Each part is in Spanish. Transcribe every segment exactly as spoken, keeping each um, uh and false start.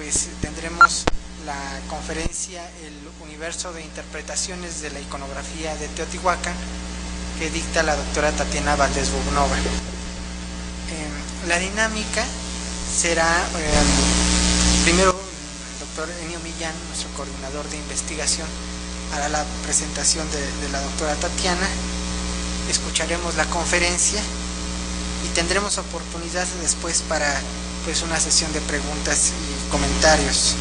pues tendremos la conferencia El universo de interpretaciones de la iconografía de Teotihuacán, que dicta la doctora Tatiana Valdés Bubnova. Eh, la dinámica será, eh, primero el doctor Enio Millán, nuestro coordinador de investigación, hará la presentación de, de la doctora Tatiana, escucharemos la conferencia y tendremos oportunidad después para pues una sesión de preguntas y comentarios.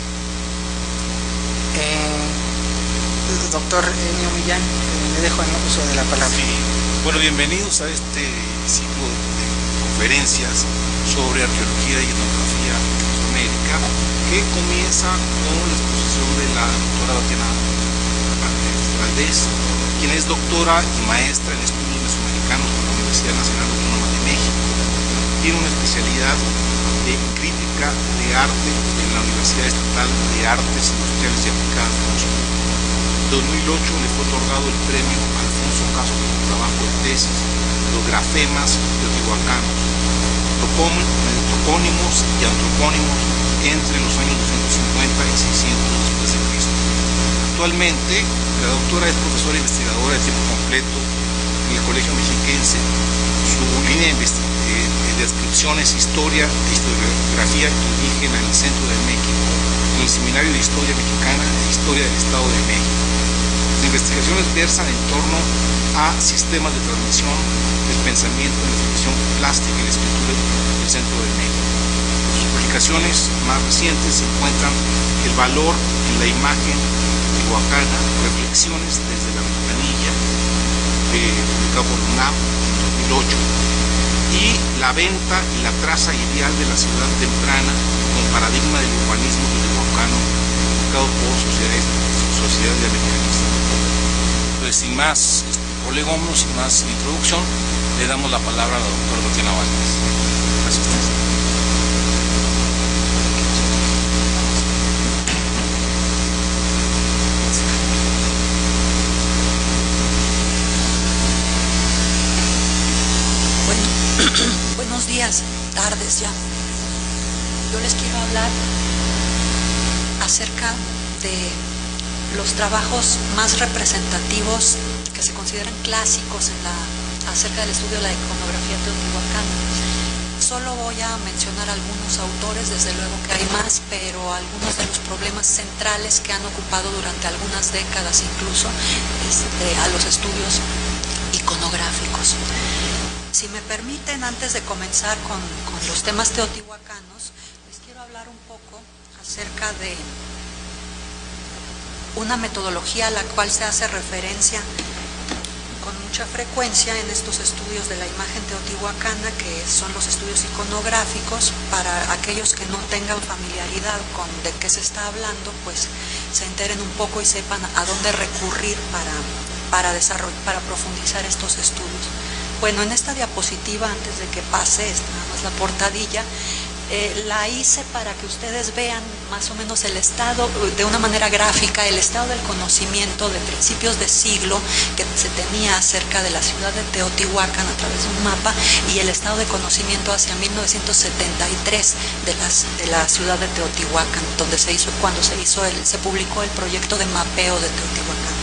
Eh, doctor Enio Millán, eh, le dejo en uso de la palabra. Sí. Bueno, bienvenidos a este ciclo de conferencias sobre arqueología y etnografía mesoamérica, que comienza con la exposición de la doctora Tatiana Valdés, quien es doctora y maestra en estudios mesoamericanos por la Universidad Nacional Autónoma de México. Tiene una especialidad de crítica de arte en la Universidad Estatal de Artes Industriales y Aplicadas de Moscú. En dos mil ocho le fue otorgado el premio Alfonso Caso por su trabajo de tesis, Los grafemas teotihuacanos, topónimos y antropónimos entre los años doscientos cincuenta y seiscientos después de Cristo. Actualmente, la doctora es profesora investigadora de tiempo completo en el Colegio Mexiquense. Su línea de investigación de descripciones, historia e historiografía indígena en el centro de México, en el Seminario de Historia Mexicana e Historia del Estado de México. Las investigaciones versan en torno a sistemas de transmisión del pensamiento en la expresión plástica y la escritura del centro de México. En sus publicaciones más recientes se encuentran El valor en la imagen teotihuacana, reflexiones desde la ventanilla, eh, publicado por UNAM en dos mil ocho, y La venta y la traza ideal de la ciudad temprana como paradigma del urbanismo teotihuacano, publicado por Sociedades, Sociedad de Americanistas. Pues sin más este, prolegómenos, sin más introducción, le damos la palabra a la doctora Tatiana Valdés. Gracias. Buenos días, tardes ya. Yo les quiero hablar acerca de los trabajos más representativos que se consideran clásicos en la, acerca del estudio de la iconografía teotihuacana. Solo voy a mencionar algunos autores, desde luego que hay más, pero algunos de los problemas centrales que han ocupado durante algunas décadas incluso este, a los estudios iconográficos. Si me permiten, antes de comenzar con, con los temas teotihuacanos, les quiero hablar un poco acerca de una metodología a la cual se hace referencia con mucha frecuencia en estos estudios de la imagen teotihuacana, que son los estudios iconográficos. Para aquellos que no tengan familiaridad con de qué se está hablando, pues se enteren un poco y sepan a dónde recurrir para, para, desarrollar, para profundizar estos estudios. Bueno, en esta diapositiva, antes de que pase, esta nada más la portadilla, eh, la hice para que ustedes vean más o menos el estado, de una manera gráfica, el estado del conocimiento de principios de siglo que se tenía acerca de la ciudad de Teotihuacán a través de un mapa, y el estado de conocimiento hacia mil novecientos setenta y tres de, las, de la ciudad de Teotihuacán, donde se hizo, cuando se hizo el, se publicó el proyecto de mapeo de Teotihuacán.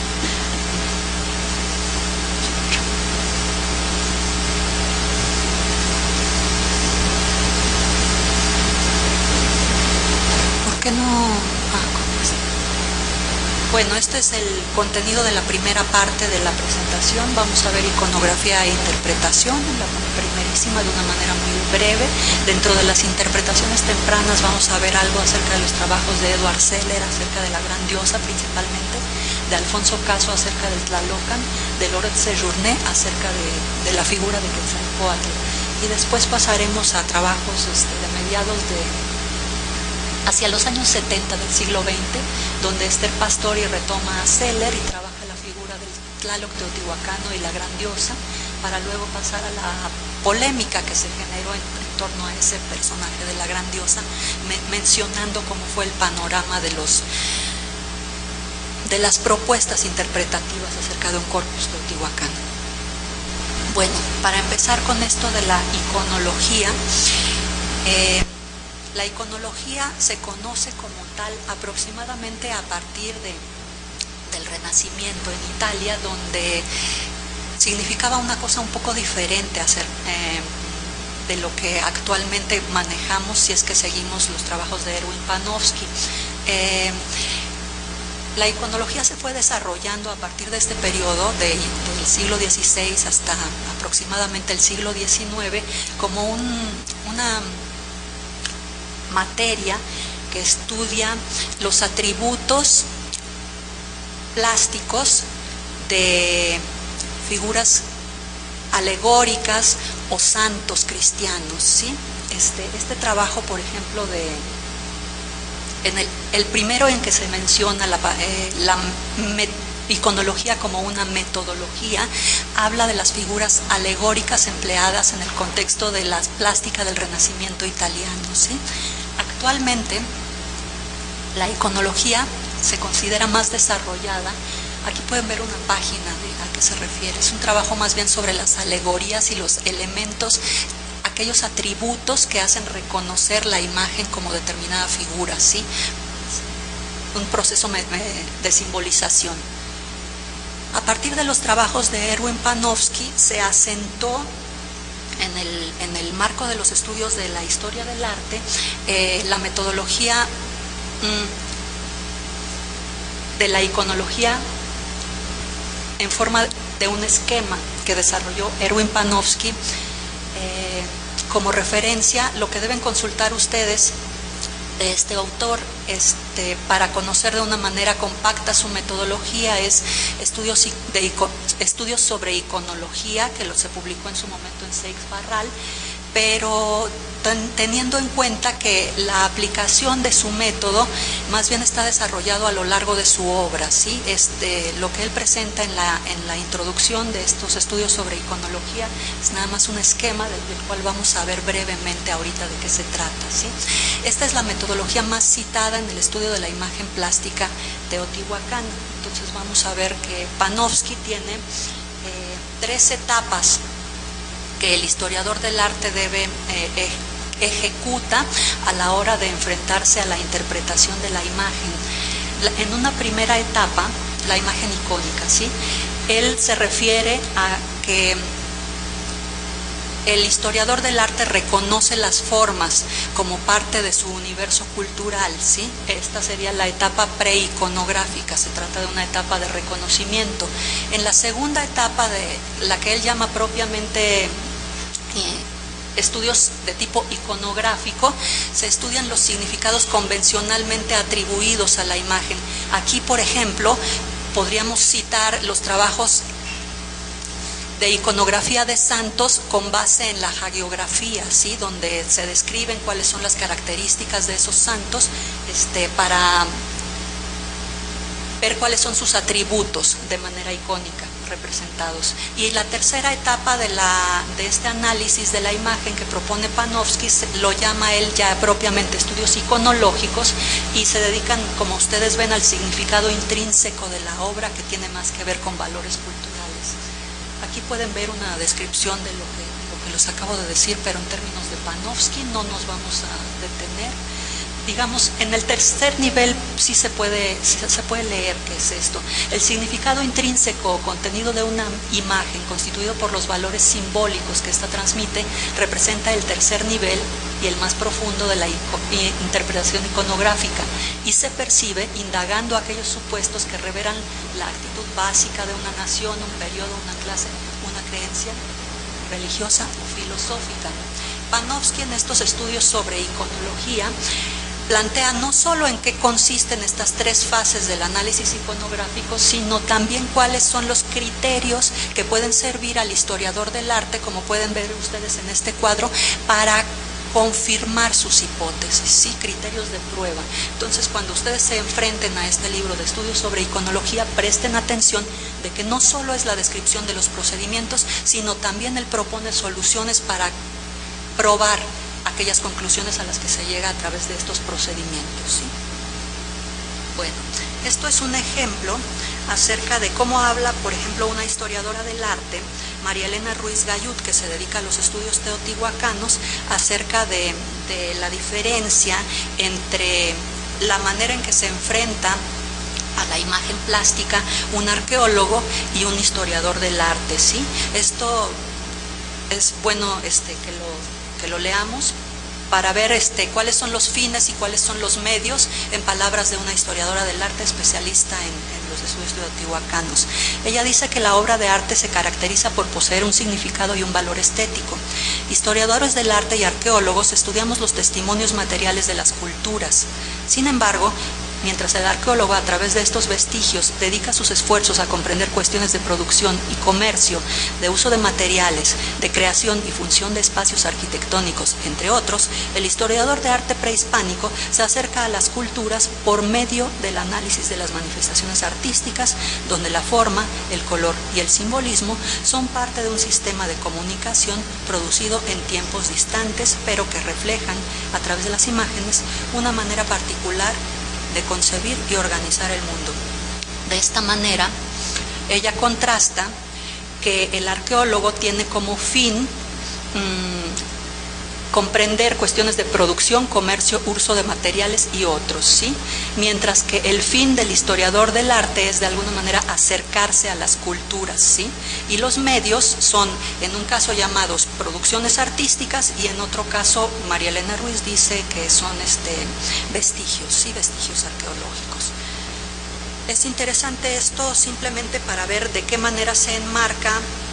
No, ah, bueno, este es el contenido de la primera parte de la presentación. Vamos a ver iconografía e interpretación, la primerísima de una manera muy breve. Dentro de las interpretaciones tempranas vamos a ver algo acerca de los trabajos de Edward Seller, acerca de la gran diosa principalmente, de Alfonso Caso acerca del Tlalocan, de Laurent Séjourné acerca de, de la figura de Quetzalcóatl. Y después pasaremos a trabajos este, de mediados de hacia los años setenta del siglo veinte, donde Esther Pastori retoma a Seller y trabaja la figura del Tlaloc teotihuacano y la gran diosa, para luego pasar a la polémica que se generó en, en torno a ese personaje de la gran diosa, me, mencionando cómo fue el panorama de los de las propuestas interpretativas acerca de un corpus teotihuacano. Bueno, para empezar con esto de la iconología, eh, La iconología se conoce como tal aproximadamente a partir de, del Renacimiento en Italia, donde significaba una cosa un poco diferente hacer, eh, de lo que actualmente manejamos si es que seguimos los trabajos de Erwin Panofsky. Eh, La iconología se fue desarrollando a partir de este periodo de, del siglo dieciséis hasta aproximadamente el siglo diecinueve como un, una materia que estudia los atributos plásticos de figuras alegóricas o santos cristianos, ¿sí? Este, este trabajo, por ejemplo, de En el, el primero en que se menciona la, eh, la met, iconología como una metodología, habla de las figuras alegóricas empleadas en el contexto de la plástica del Renacimiento italiano, ¿sí? Actualmente, la iconología se considera más desarrollada. Aquí pueden ver una página de a qué se refiere. Es un trabajo más bien sobre las alegorías y los elementos, aquellos atributos que hacen reconocer la imagen como determinada figura, ¿sí? Un proceso de simbolización. A partir de los trabajos de Erwin Panofsky se asentó en el, en el marco de los estudios de la historia del arte eh, la metodología mmm, de la iconología en forma de un esquema que desarrolló Erwin Panofsky. Eh, como referencia, lo que deben consultar ustedes de este autor este, para conocer de una manera compacta su metodología es estudios, de, estudios sobre iconología, que lo, se publicó en su momento en Seix Barral, pero ten, teniendo en cuenta que la aplicación de su método más bien está desarrollado a lo largo de su obra, ¿sí? Este, lo que él presenta en la, en la introducción de estos estudios sobre iconología es nada más un esquema del, del cual vamos a ver brevemente ahorita de qué se trata, ¿sí? Esta es la metodología más citada en el estudio de la imagen plástica teotihuacana. Entonces vamos a ver que Panofsky tiene eh, tres etapas que el historiador del arte debe eh, ejecuta a la hora de enfrentarse a la interpretación de la imagen. La, en una primera etapa, la imagen icónica, ¿sí? Él se refiere a que el historiador del arte reconoce las formas como parte de su universo cultural, ¿sí? Esta sería la etapa preiconográfica, se trata de una etapa de reconocimiento. En la segunda etapa, de la que él llama propiamente eh, estudios de tipo iconográfico, se estudian los significados convencionalmente atribuidos a la imagen. Aquí, por ejemplo, podríamos citar los trabajos de iconografía de santos con base en la hagiografía, ¿sí? Donde se describen cuáles son las características de esos santos este, para ver cuáles son sus atributos de manera icónica representados. Y la tercera etapa de, la, de este análisis de la imagen que propone Panofsky lo llama él ya propiamente estudios iconológicos, y se dedican, como ustedes ven, al significado intrínseco de la obra, que tiene más que ver con valores culturales. Aquí pueden ver una descripción de lo que, lo que les acabo de decir, pero en términos de Panofsky no nos vamos a detener. Digamos, en el tercer nivel sí se puede, sí se puede leer qué es esto. El significado intrínseco o contenido de una imagen constituido por los valores simbólicos que ésta transmite representa el tercer nivel y el más profundo de la interpretación iconográfica, y se percibe indagando aquellos supuestos que revelan la actitud básica de una nación, un periodo, una clase, una creencia religiosa o filosófica. Panofsky, en estos estudios sobre iconología, plantea no solo en qué consisten estas tres fases del análisis iconográfico, sino también cuáles son los criterios que pueden servir al historiador del arte, como pueden ver ustedes en este cuadro, para confirmar sus hipótesis, ¿sí? Criterios de prueba. Entonces, cuando ustedes se enfrenten a este libro de estudios sobre iconología, presten atención de que no solo es la descripción de los procedimientos, sino también él propone soluciones para probar aquellas conclusiones a las que se llega a través de estos procedimientos, ¿sí? Bueno, esto es un ejemplo acerca de cómo habla, por ejemplo, una historiadora del arte María Elena Ruiz Gayut, que se dedica a los estudios teotihuacanos, acerca de, de la diferencia entre la manera en que se enfrenta a la imagen plástica un arqueólogo y un historiador del arte, ¿sí? Esto es bueno este, que, lo, que lo leamos para ver este, cuáles son los fines y cuáles son los medios, en palabras de una historiadora del arte especialista en, en los estudios teotihuacanos. Ella dice que la obra de arte se caracteriza por poseer un significado y un valor estético. Historiadores del arte y arqueólogos estudiamos los testimonios materiales de las culturas. Sin embargo, mientras el arqueólogo, a través de estos vestigios, dedica sus esfuerzos a comprender cuestiones de producción y comercio, de uso de materiales, de creación y función de espacios arquitectónicos, entre otros, el historiador de arte prehispánico se acerca a las culturas por medio del análisis de las manifestaciones artísticas, donde la forma, el color y el simbolismo son parte de un sistema de comunicación producido en tiempos distantes, pero que reflejan, a través de las imágenes, una manera particular de concebir y organizar el mundo. De esta manera, ella contrasta que el arqueólogo tiene como fin mmm, comprender cuestiones de producción, comercio, uso de materiales y otros, ¿sí? Mientras que el fin del historiador del arte es de alguna manera acercarse a las culturas, ¿sí? Y los medios son, en un caso llamados producciones artísticas y en otro caso María Elena Ruiz dice que son este, vestigios, ¿sí? Vestigios arqueológicos. Es interesante esto simplemente para ver de qué manera se enmarca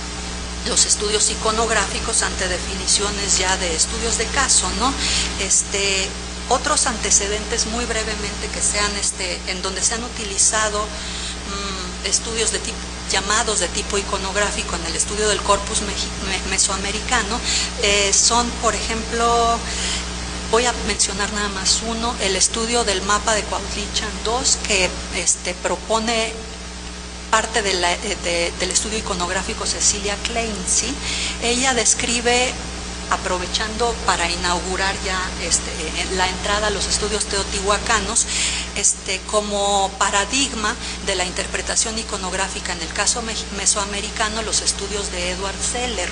los estudios iconográficos ante definiciones ya de estudios de caso, ¿no? Este, otros antecedentes muy brevemente que sean, este, en donde se han utilizado mmm, estudios de tipo, llamados de tipo iconográfico en el estudio del corpus mesoamericano, eh, son, por ejemplo, voy a mencionar nada más uno, el estudio del mapa de Cuautlichan dos, que este, propone parte de la, de, del estudio iconográfico Cecilia Klein, ¿sí? Ella describe, aprovechando para inaugurar ya este, la entrada a los estudios teotihuacanos, este, como paradigma de la interpretación iconográfica en el caso mesoamericano, los estudios de Edward Seller.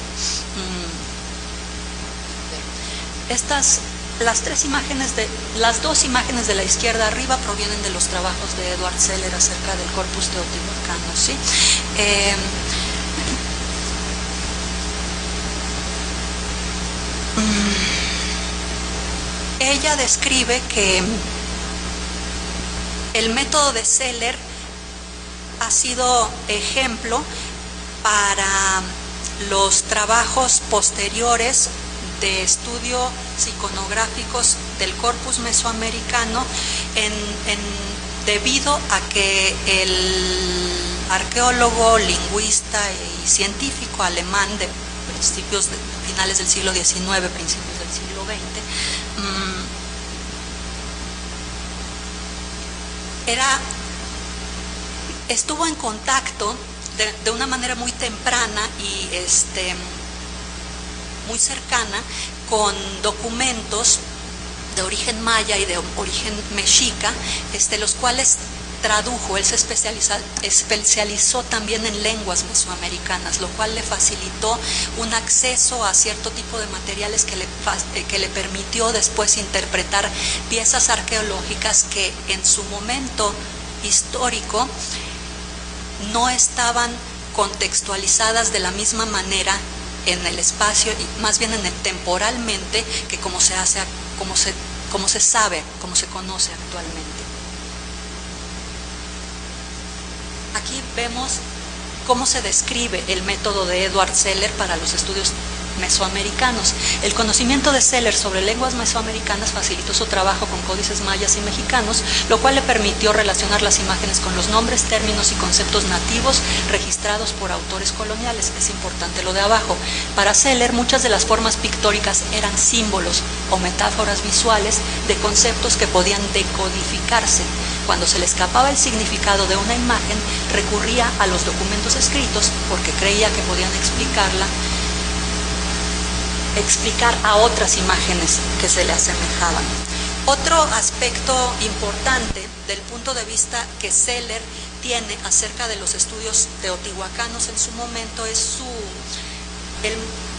Estas Las tres imágenes, de, las dos imágenes de la izquierda arriba provienen de los trabajos de Edward Seller acerca del corpus teotihuacano, ¿sí? Eh, ella describe que el método de Seller ha sido ejemplo para los trabajos posteriores de estudio iconográficos del corpus mesoamericano en, en, debido a que el arqueólogo, lingüista y científico alemán de principios de, finales del siglo diecinueve, principios del siglo veinte, mmm, era, estuvo en contacto de, de una manera muy temprana y este muy cercana con documentos de origen maya y de origen mexica, este, los cuales tradujo. Él se especializa, especializó también en lenguas mesoamericanas, lo cual le facilitó un acceso a cierto tipo de materiales que le, que le permitió después interpretar piezas arqueológicas que en su momento histórico no estaban contextualizadas de la misma manera en el espacio y más bien en el temporalmente que como se hace, como se, como se sabe, como se conoce actualmente. Aquí vemos cómo se describe el método de Edward Seller para los estudios mesoamericanos. El conocimiento de Seller sobre lenguas mesoamericanas facilitó su trabajo con códices mayas y mexicanos, lo cual le permitió relacionar las imágenes con los nombres, términos y conceptos nativos registrados por autores coloniales. Es importante lo de abajo. Para Seller, muchas de las formas pictóricas eran símbolos o metáforas visuales de conceptos que podían decodificarse. Cuando se le escapaba el significado de una imagen, recurría a los documentos escritos porque creía que podían explicarla explicar a otras imágenes que se le asemejaban. Otro aspecto importante del punto de vista que Seller tiene acerca de los estudios teotihuacanos en su momento es su el,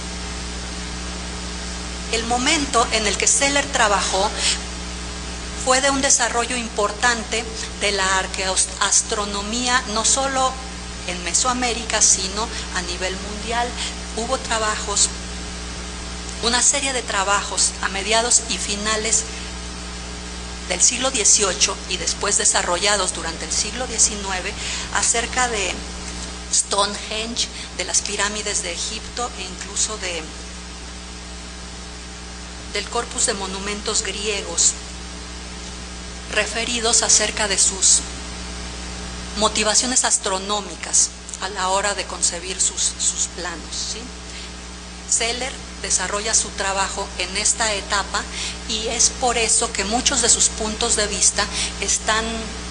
el momento en el que Seller trabajó fue de un desarrollo importante de la arqueoastronomía, no solo en Mesoamérica, sino a nivel mundial. Hubo trabajos, una serie de trabajos a mediados y finales del siglo dieciocho y después desarrollados durante el siglo diecinueve acerca de Stonehenge, de las pirámides de Egipto e incluso de, del corpus de monumentos griegos, referidos acerca de sus motivaciones astronómicas a la hora de concebir sus, sus planos, ¿sí? Seller desarrolla su trabajo en esta etapa y es por eso que muchos de sus puntos de vista están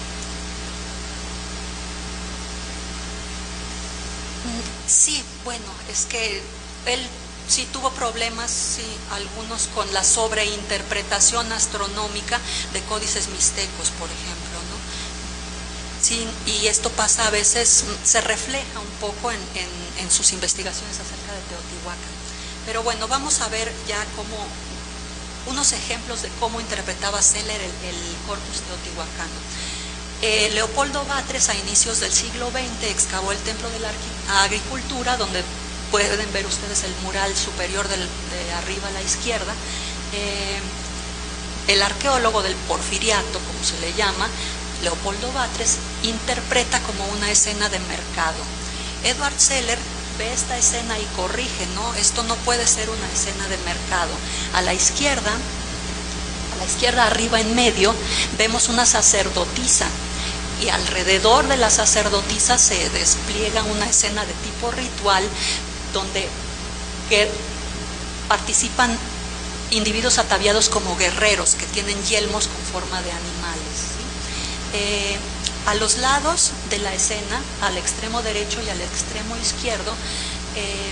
sí, bueno, es que él sí tuvo problemas, sí, algunos con la sobreinterpretación astronómica de códices mixtecos, por ejemplo, ¿no? Sí, y esto pasa a veces, se refleja un poco en, en, en sus investigaciones acerca de Teotihuacán. Pero bueno, vamos a ver ya cómo, unos ejemplos de cómo interpretaba Seller el, el corpus teotihuacano. Eh, Leopoldo Batres, a inicios del siglo veinte, excavó el Templo de la Agricultura, donde pueden ver ustedes el mural superior del, de arriba a la izquierda. Eh, el arqueólogo del Porfiriato, como se le llama, Leopoldo Batres, interpreta como una escena de mercado. Edward Seller ve esta escena y corrige, ¿no? Esto no puede ser una escena de mercado. A la izquierda, a la izquierda arriba en medio, vemos una sacerdotisa y alrededor de la sacerdotisa se despliega una escena de tipo ritual donde que participan individuos ataviados como guerreros que tienen yelmos con forma de animales, ¿sí? Eh, A los lados de la escena, al extremo derecho y al extremo izquierdo, eh,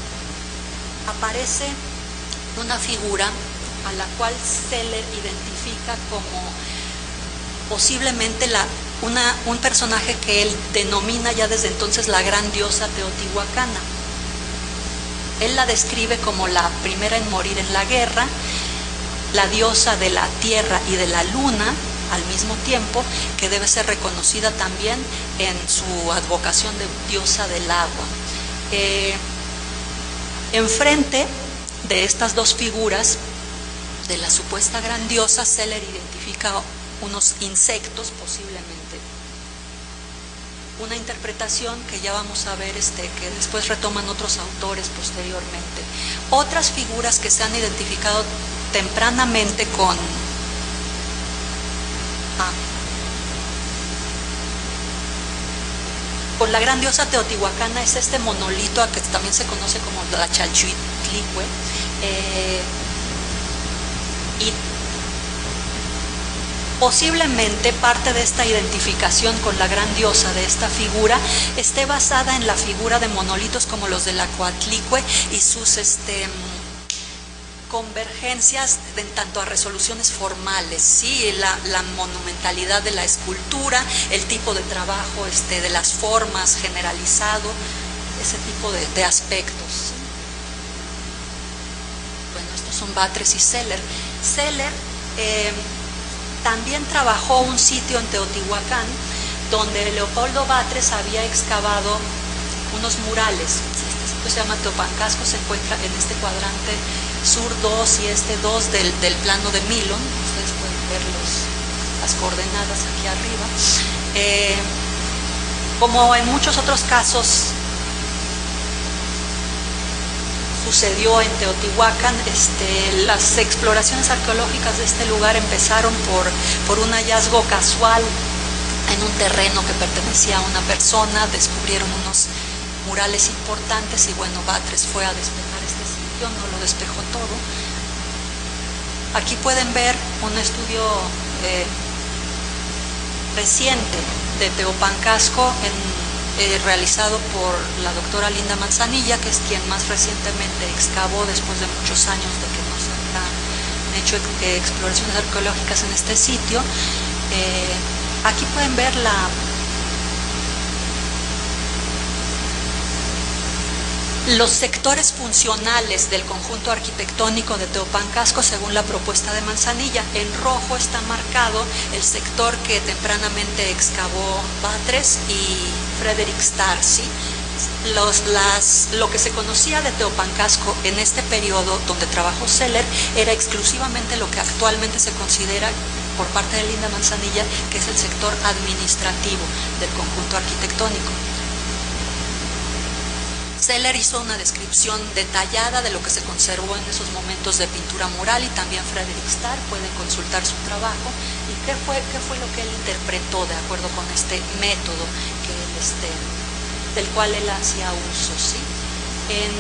aparece una figura a la cual Seller identifica como posiblemente la, una, un personaje que él denomina ya desde entonces la gran diosa teotihuacana. Él la describe como la primera en morir en la guerra, la diosa de la tierra y de la luna, al mismo tiempo que debe ser reconocida también en su advocación de diosa del agua. Eh, enfrente de estas dos figuras de la supuesta gran diosa, Seller identifica unos insectos, posiblemente una interpretación que ya vamos a ver, este, que después retoman otros autores posteriormente. Otras figuras que se han identificado tempranamente con Ah. con la gran diosa teotihuacana es este monolito que también se conoce como la Chalchitlicue, eh, y posiblemente parte de esta identificación con la gran diosa de esta figura esté basada en la figura de monolitos como los de la Coatlicue y sus este convergencias en tanto a resoluciones formales, ¿sí? la, la monumentalidad de la escultura, el tipo de trabajo este, de las formas generalizado, ese tipo de, de aspectos, ¿sí? Bueno, estos son Batres y Seller. Seller eh, también trabajó un sitio en Teotihuacán donde Leopoldo Batres había excavado unos murales. Este sitio se llama Teopancasco, se encuentra en este cuadrante sur dos y este dos del, del plano de Milon. Ustedes pueden ver los, las coordenadas aquí arriba. Eh, como en muchos otros casos sucedió en Teotihuacán, este, las exploraciones arqueológicas de este lugar empezaron por, por un hallazgo casual en un terreno que pertenecía a una persona. Descubrieron unos murales importantes y bueno, Batres fue a despejar este sitio, no lo despejó todo. Aquí pueden ver un estudio eh, reciente de Teopancasco en, eh, realizado por la doctora Linda Manzanilla, que es quien más recientemente excavó después de muchos años de que no se han hecho eh, exploraciones arqueológicas en este sitio. Eh, aquí pueden ver la Los sectores funcionales del conjunto arquitectónico de Teopancasco según la propuesta de Manzanilla. En rojo está marcado el sector que tempranamente excavó Batres y Frederick Starr, ¿sí? Los, las, lo que se conocía de Teopancasco en este periodo donde trabajó Seller era exclusivamente lo que actualmente se considera por parte de Linda Manzanilla, que es el sector administrativo del conjunto arquitectónico. Seller hizo una descripción detallada de lo que se conservó en esos momentos de pintura mural y también Frederick Starr, pueden consultar su trabajo y qué fue, qué fue lo que él interpretó de acuerdo con este método que él, este, del cual él hacía uso, ¿sí? En,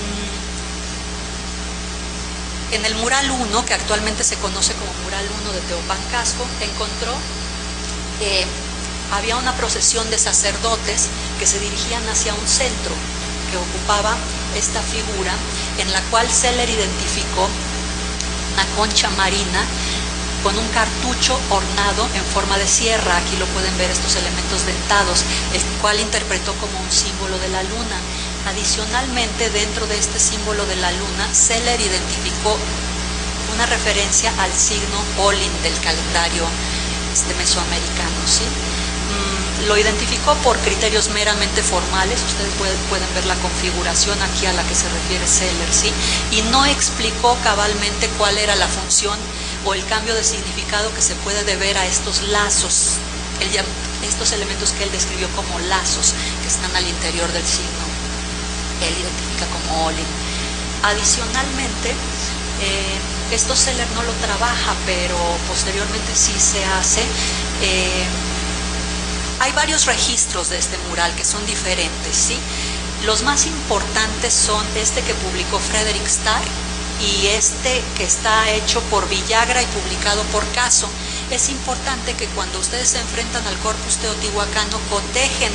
en el mural uno, que actualmente se conoce como mural uno de Teopancasco, encontró que eh, había una procesión de sacerdotes que se dirigían hacia un centro que ocupaba esta figura, en la cual Seller identificó una concha marina con un cartucho ornado en forma de sierra. Aquí lo pueden ver, estos elementos dentados, el cual interpretó como un símbolo de la luna. Adicionalmente, dentro de este símbolo de la luna, Seller identificó una referencia al signo Olin del calendario este, mesoamericano, ¿sí? Lo identificó por criterios meramente formales, ustedes pueden ver la configuración aquí a la que se refiere Seller, ¿sí? Y no explicó cabalmente cuál era la función o el cambio de significado que se puede deber a estos lazos, él, estos elementos que él describió como lazos que están al interior del signo, él identifica como Olin. Adicionalmente, eh, esto Seller no lo trabaja, pero posteriormente sí se hace. Eh, Hay varios registros de este mural que son diferentes, ¿sí? Los más importantes son este que publicó Frederick Starr y este que está hecho por Villagra y publicado por Caso. Es importante que cuando ustedes se enfrentan al corpus teotihuacano cotejen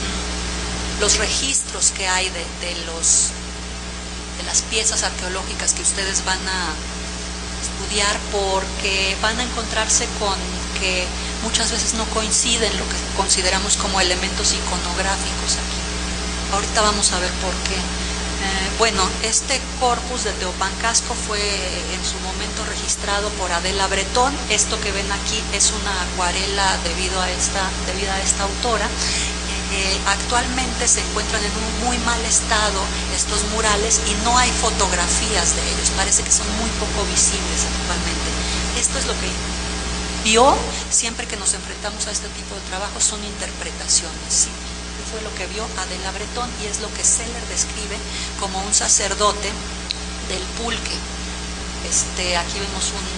los registros que hay de, de, los, de las piezas arqueológicas que ustedes van a estudiar, porque van a encontrarse con que muchas veces no coinciden lo que consideramos como elementos iconográficos aquí. Ahorita vamos a ver por qué. Eh, bueno, este corpus de Teopancasco fue en su momento registrado por Adela Bretón. Esto que ven aquí es una acuarela debido a esta, debido a esta autora. Eh, actualmente se encuentran en un muy mal estado estos murales y no hay fotografías de ellos. Parece que son muy poco visibles actualmente. Esto es lo que vio siempre que nos enfrentamos a este tipo de trabajos, son interpretaciones, ¿sí? Fue lo que vio Adela Bretón y es lo que Seller describe como un sacerdote del pulque. Este, aquí vemos un,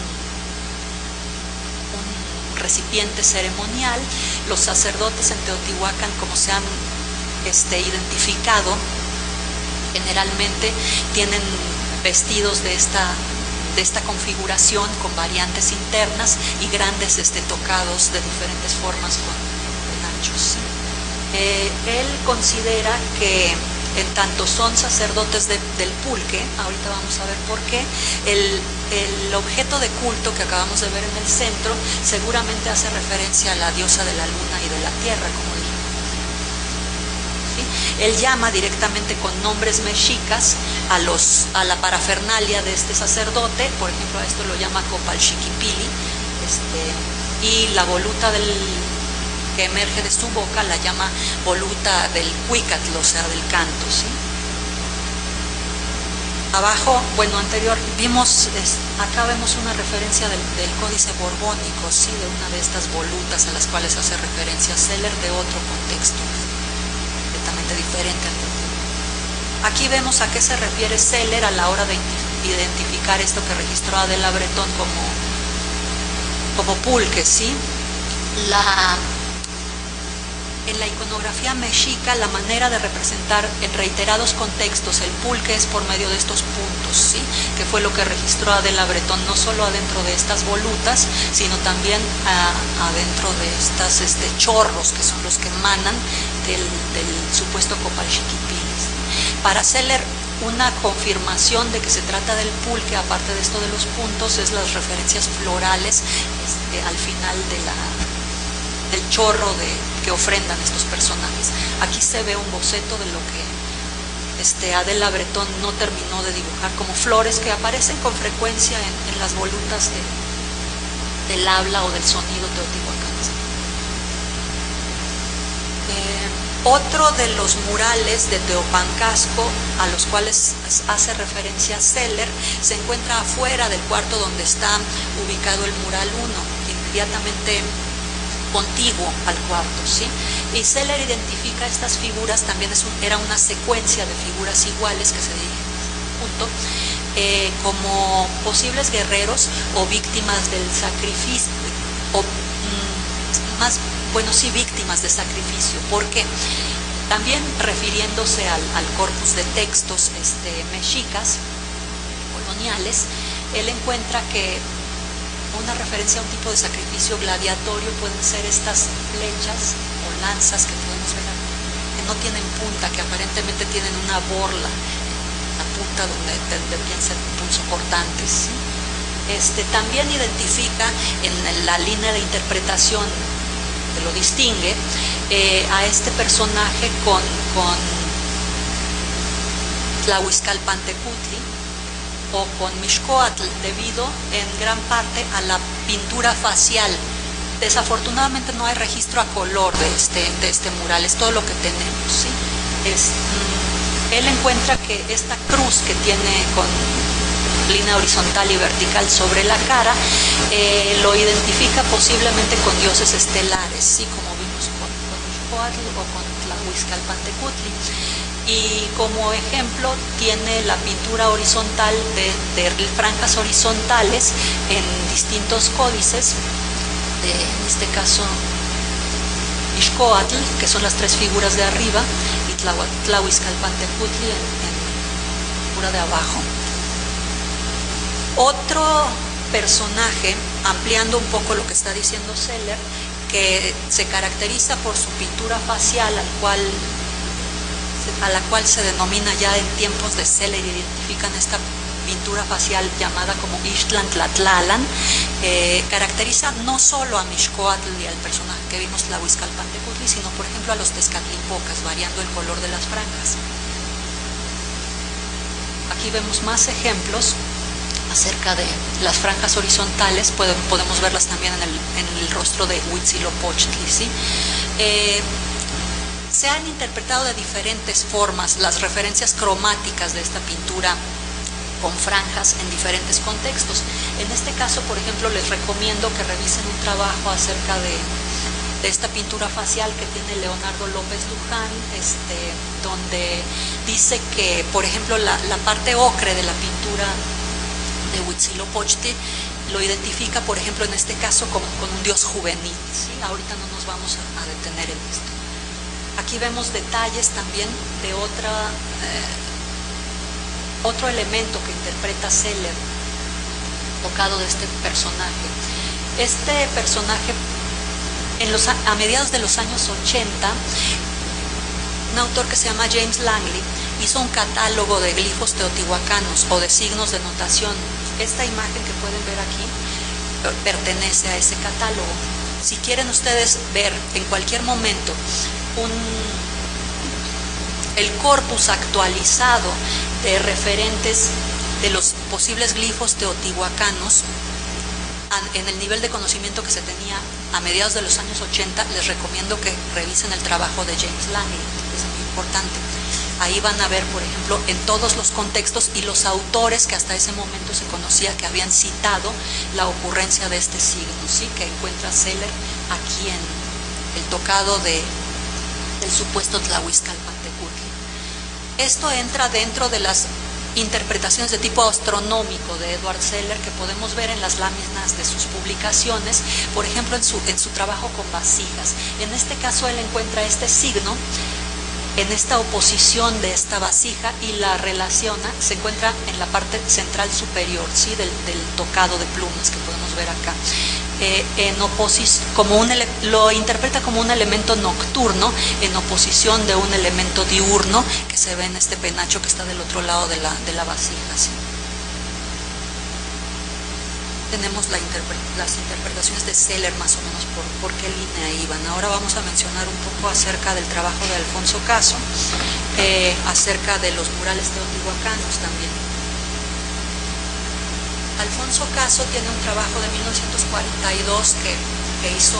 un recipiente ceremonial. Los sacerdotes en Teotihuacán, como se han este, identificado, generalmente tienen vestidos de esta de esta configuración con variantes internas y grandes este, tocados de diferentes formas con penachos. Eh, él considera que en tanto son sacerdotes de, del pulque, ahorita vamos a ver por qué, el, el objeto de culto que acabamos de ver en el centro seguramente hace referencia a la diosa de la luna y de la tierra, como dijimos. ¿Sí? Él llama directamente con nombres mexicas a, los, a la parafernalia de este sacerdote, por ejemplo a esto lo llama Copalxiquipili, este, y la voluta del que emerge de su boca la llama voluta del Cuicatl, o sea, del canto, ¿sí? Abajo, bueno, anterior, vimos, es, acá vemos una referencia del, del Códice Borbónico, ¿sí? De una de estas volutas a las cuales hace referencia Seller de otro contexto, completamente diferente. Aquí vemos a qué se refiere Seller a la hora de identificar esto que registró Adela Bretón como, como pulque, ¿sí? La... En la iconografía mexica, la manera de representar en reiterados contextos el pulque es por medio de estos puntos, ¿sí? Que fue lo que registró Adela Bretón, no solo adentro de estas volutas, sino también a, adentro de estas este, chorros, que son los que emanan del, del supuesto Copalxiquipili. Para Seller, una confirmación de que se trata del pulque, aparte de esto de los puntos, es las referencias florales este, al final de la... del chorro de, que ofrendan estos personajes. Aquí se ve un boceto de lo que, este, Adela Bretón no terminó de dibujar, como flores que aparecen con frecuencia en, en las volutas de, del habla o del sonido teotihuacanos. Eh, otro de los murales de Teopancasco a los cuales hace referencia Seller se encuentra afuera del cuarto donde está ubicado el mural uno, inmediatamente contiguo al cuarto, ¿sí? Y Seller identifica estas figuras, también es un, era una secuencia de figuras iguales que se dirigen junto, eh, como posibles guerreros o víctimas del sacrificio, o mm, más, bueno, sí, víctimas de sacrificio, porque también refiriéndose al, al corpus de textos este, mexicas, coloniales, él encuentra que una referencia a un tipo de sacrificio gladiatorio pueden ser estas flechas o lanzas que podemos ver aquí, que no tienen punta, que aparentemente tienen una borla, la punta donde deberían ser punzocortantes, ¿sí? Este, también identifica en la línea de interpretación que lo distingue eh, a este personaje con, con Tlahuizcalpantecutli o con Mixcoatl, debido en gran parte a la pintura facial. Desafortunadamente no hay registro a color de este, de este mural, es todo lo que tenemos, ¿sí? Es, mm, él encuentra que esta cruz que tiene con línea horizontal y vertical sobre la cara, eh, lo identifica posiblemente con dioses estelares, ¿sí? Como vimos con, con Mixcoatl o con Tlahuizcalpantecutli. Y como ejemplo tiene la pintura horizontal de, de franjas horizontales en distintos códices, de, en este caso Mixcoatl, que son las tres figuras de arriba, y Tlahuizcalpantecutli en, en figura de abajo. Otro personaje, ampliando un poco lo que está diciendo Seller, que se caracteriza por su pintura facial, al cual a la cual se denomina ya en tiempos de Seller, identifican esta pintura facial llamada como Ixtlantlatlalan, eh, caracteriza no solo a Mixcoatl y al personaje que vimos, Tlahuizcalpantecutli, sino por ejemplo a los Tezcatlipocas, variando el color de las franjas. Aquí vemos más ejemplos acerca de las franjas horizontales, podemos verlas también en el, en el rostro de Huitzilopochtli, ¿sí? Eh, Se han interpretado de diferentes formas las referencias cromáticas de esta pintura con franjas en diferentes contextos. En este caso, por ejemplo, les recomiendo que revisen un trabajo acerca de, de esta pintura facial que tiene Leonardo López Luján, este, donde dice que, por ejemplo, la, la parte ocre de la pintura de Huitzilopochtli lo identifica, por ejemplo, en este caso con, con un dios juvenil, ¿sí? Ahorita no nos vamos a, a detener en esto. Aquí vemos detalles también de otra, eh, otro elemento que interpreta Seller, tocado de este personaje. Este personaje, en los, a mediados de los años ochenta, un autor que se llama James Langley hizo un catálogo de glifos teotihuacanos o de signos de notación. Esta imagen que pueden ver aquí pertenece a ese catálogo. Si quieren ustedes ver en cualquier momento Un, el corpus actualizado de referentes de los posibles glifos teotihuacanos en el nivel de conocimiento que se tenía a mediados de los años ochenta, les recomiendo que revisen el trabajo de James Langley, es muy importante. Ahí van a ver, por ejemplo, en todos los contextos y los autores que hasta ese momento se conocía que habían citado la ocurrencia de este signo, ¿sí? Que encuentra Seller aquí en el tocado de el supuesto Tlahuizcalpantecutli. Esto entra dentro de las interpretaciones de tipo astronómico de Edward Seller que podemos ver en las láminas de sus publicaciones, por ejemplo en su, en su trabajo con vasijas. En este caso él encuentra este signo en esta oposición de esta vasija y la relaciona, se encuentra en la parte central superior, ¿sí? del, del tocado de plumas que podemos ver acá. Eh, en oposición, como un ele lo interpreta como un elemento nocturno en oposición de un elemento diurno que se ve en este penacho que está del otro lado de la, de la vasija, ¿sí? tenemos la interpre las interpretaciones de Seller más o menos por, por qué línea iban. Ahora vamos a mencionar un poco acerca del trabajo de Alfonso Caso, eh, acerca de los murales teotihuacanos también. Alfonso Caso tiene un trabajo de mil novecientos cuarenta y dos que, que hizo,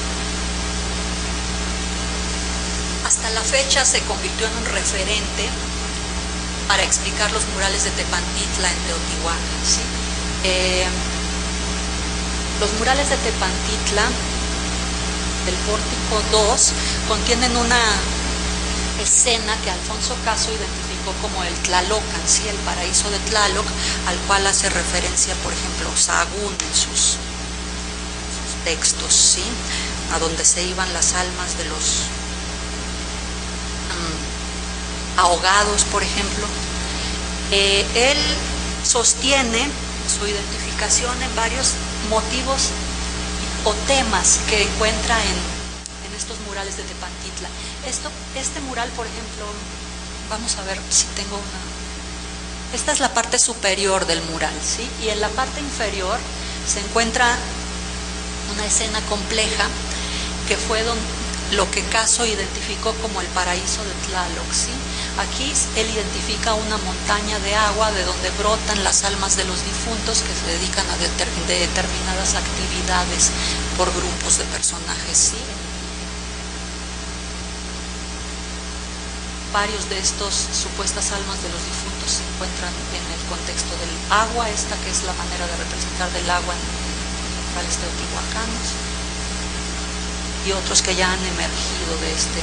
hasta la fecha se convirtió en un referente para explicar los murales de Tepantitla en Teotihuacán, ¿sí? Eh, los murales de Tepantitla del Pórtico dos contienen una escena que Alfonso Caso identificó como el Tlalocan, ¿sí? El paraíso de Tlaloc, al cual hace referencia, por ejemplo, Sahagún en sus, sus textos, ¿sí? A donde se iban las almas de los um, ahogados, por ejemplo. Eh, él sostiene su identificación en varios motivos o temas que encuentra en, en estos murales de Tepantitla. Esto, este mural, por ejemplo, vamos a ver si tengo una... Esta es la parte superior del mural, ¿sí? Y en la parte inferior se encuentra una escena compleja que fue don, lo que Caso identificó como el paraíso de Tlaloc, ¿sí? Aquí él identifica una montaña de agua de donde brotan las almas de los difuntos que se dedican a deter, de determinadas actividades por grupos de personajes, ¿sí? Varios de estos supuestas almas de los difuntos se encuentran en el contexto del agua, esta que es la manera de representar del agua en los murales teotihuacanos, y otros que ya han emergido de este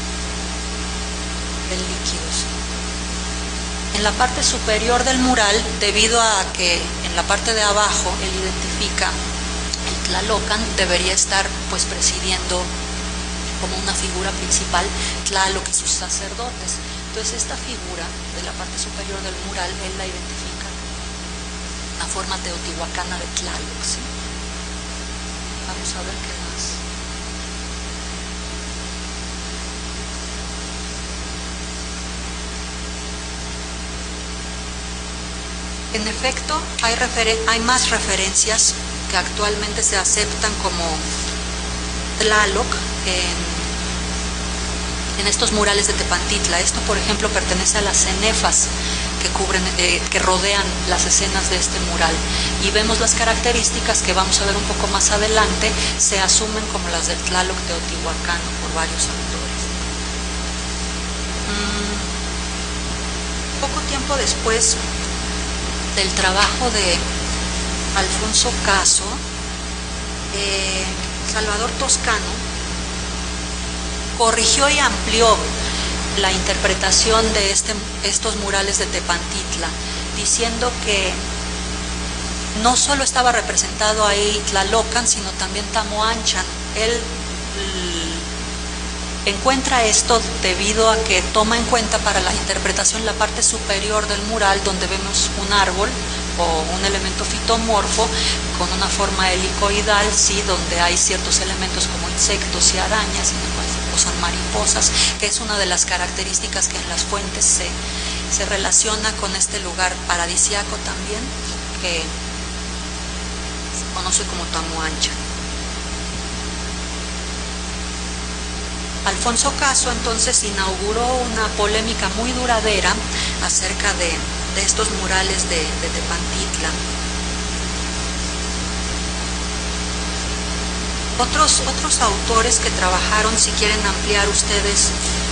del líquidos. En la parte superior del mural, debido a que en la parte de abajo él identifica el Tlalocan, debería estar pues presidiendo como una figura principal Tlaloc y sus sacerdotes. Entonces esta figura de la parte superior del mural él la identifica la forma teotihuacana de Tlaloc, ¿sí? Vamos a ver qué más. En efecto, hay, hay más referencias que actualmente se aceptan como Tlaloc en, en estos murales de Tepantitla. Esto, por ejemplo, pertenece a las cenefas que, cubren, eh, que rodean las escenas de este mural. Y vemos las características que vamos a ver un poco más adelante, se asumen como las del Tlaloc teotihuacano por varios autores. Mm, poco tiempo después del trabajo de Alfonso Caso, eh, Salvador Toscano corrigió y amplió la interpretación de este, estos murales de Tepantitla, diciendo que no solo estaba representado ahí Tlalocan, sino también Tamoanchan. Él encuentra esto debido a que toma en cuenta para la interpretación la parte superior del mural, donde vemos un árbol o un elemento fitomorfo con una forma helicoidal, sí, donde hay ciertos elementos como insectos y arañas, o son mariposas, que es una de las características que en las fuentes se, se relaciona con este lugar paradisiaco también, que se conoce como Tamoanchan. Alfonso Caso entonces inauguró una polémica muy duradera acerca de, de estos murales de, de Tepantitla. Otros, otros autores que trabajaron, si quieren ampliar ustedes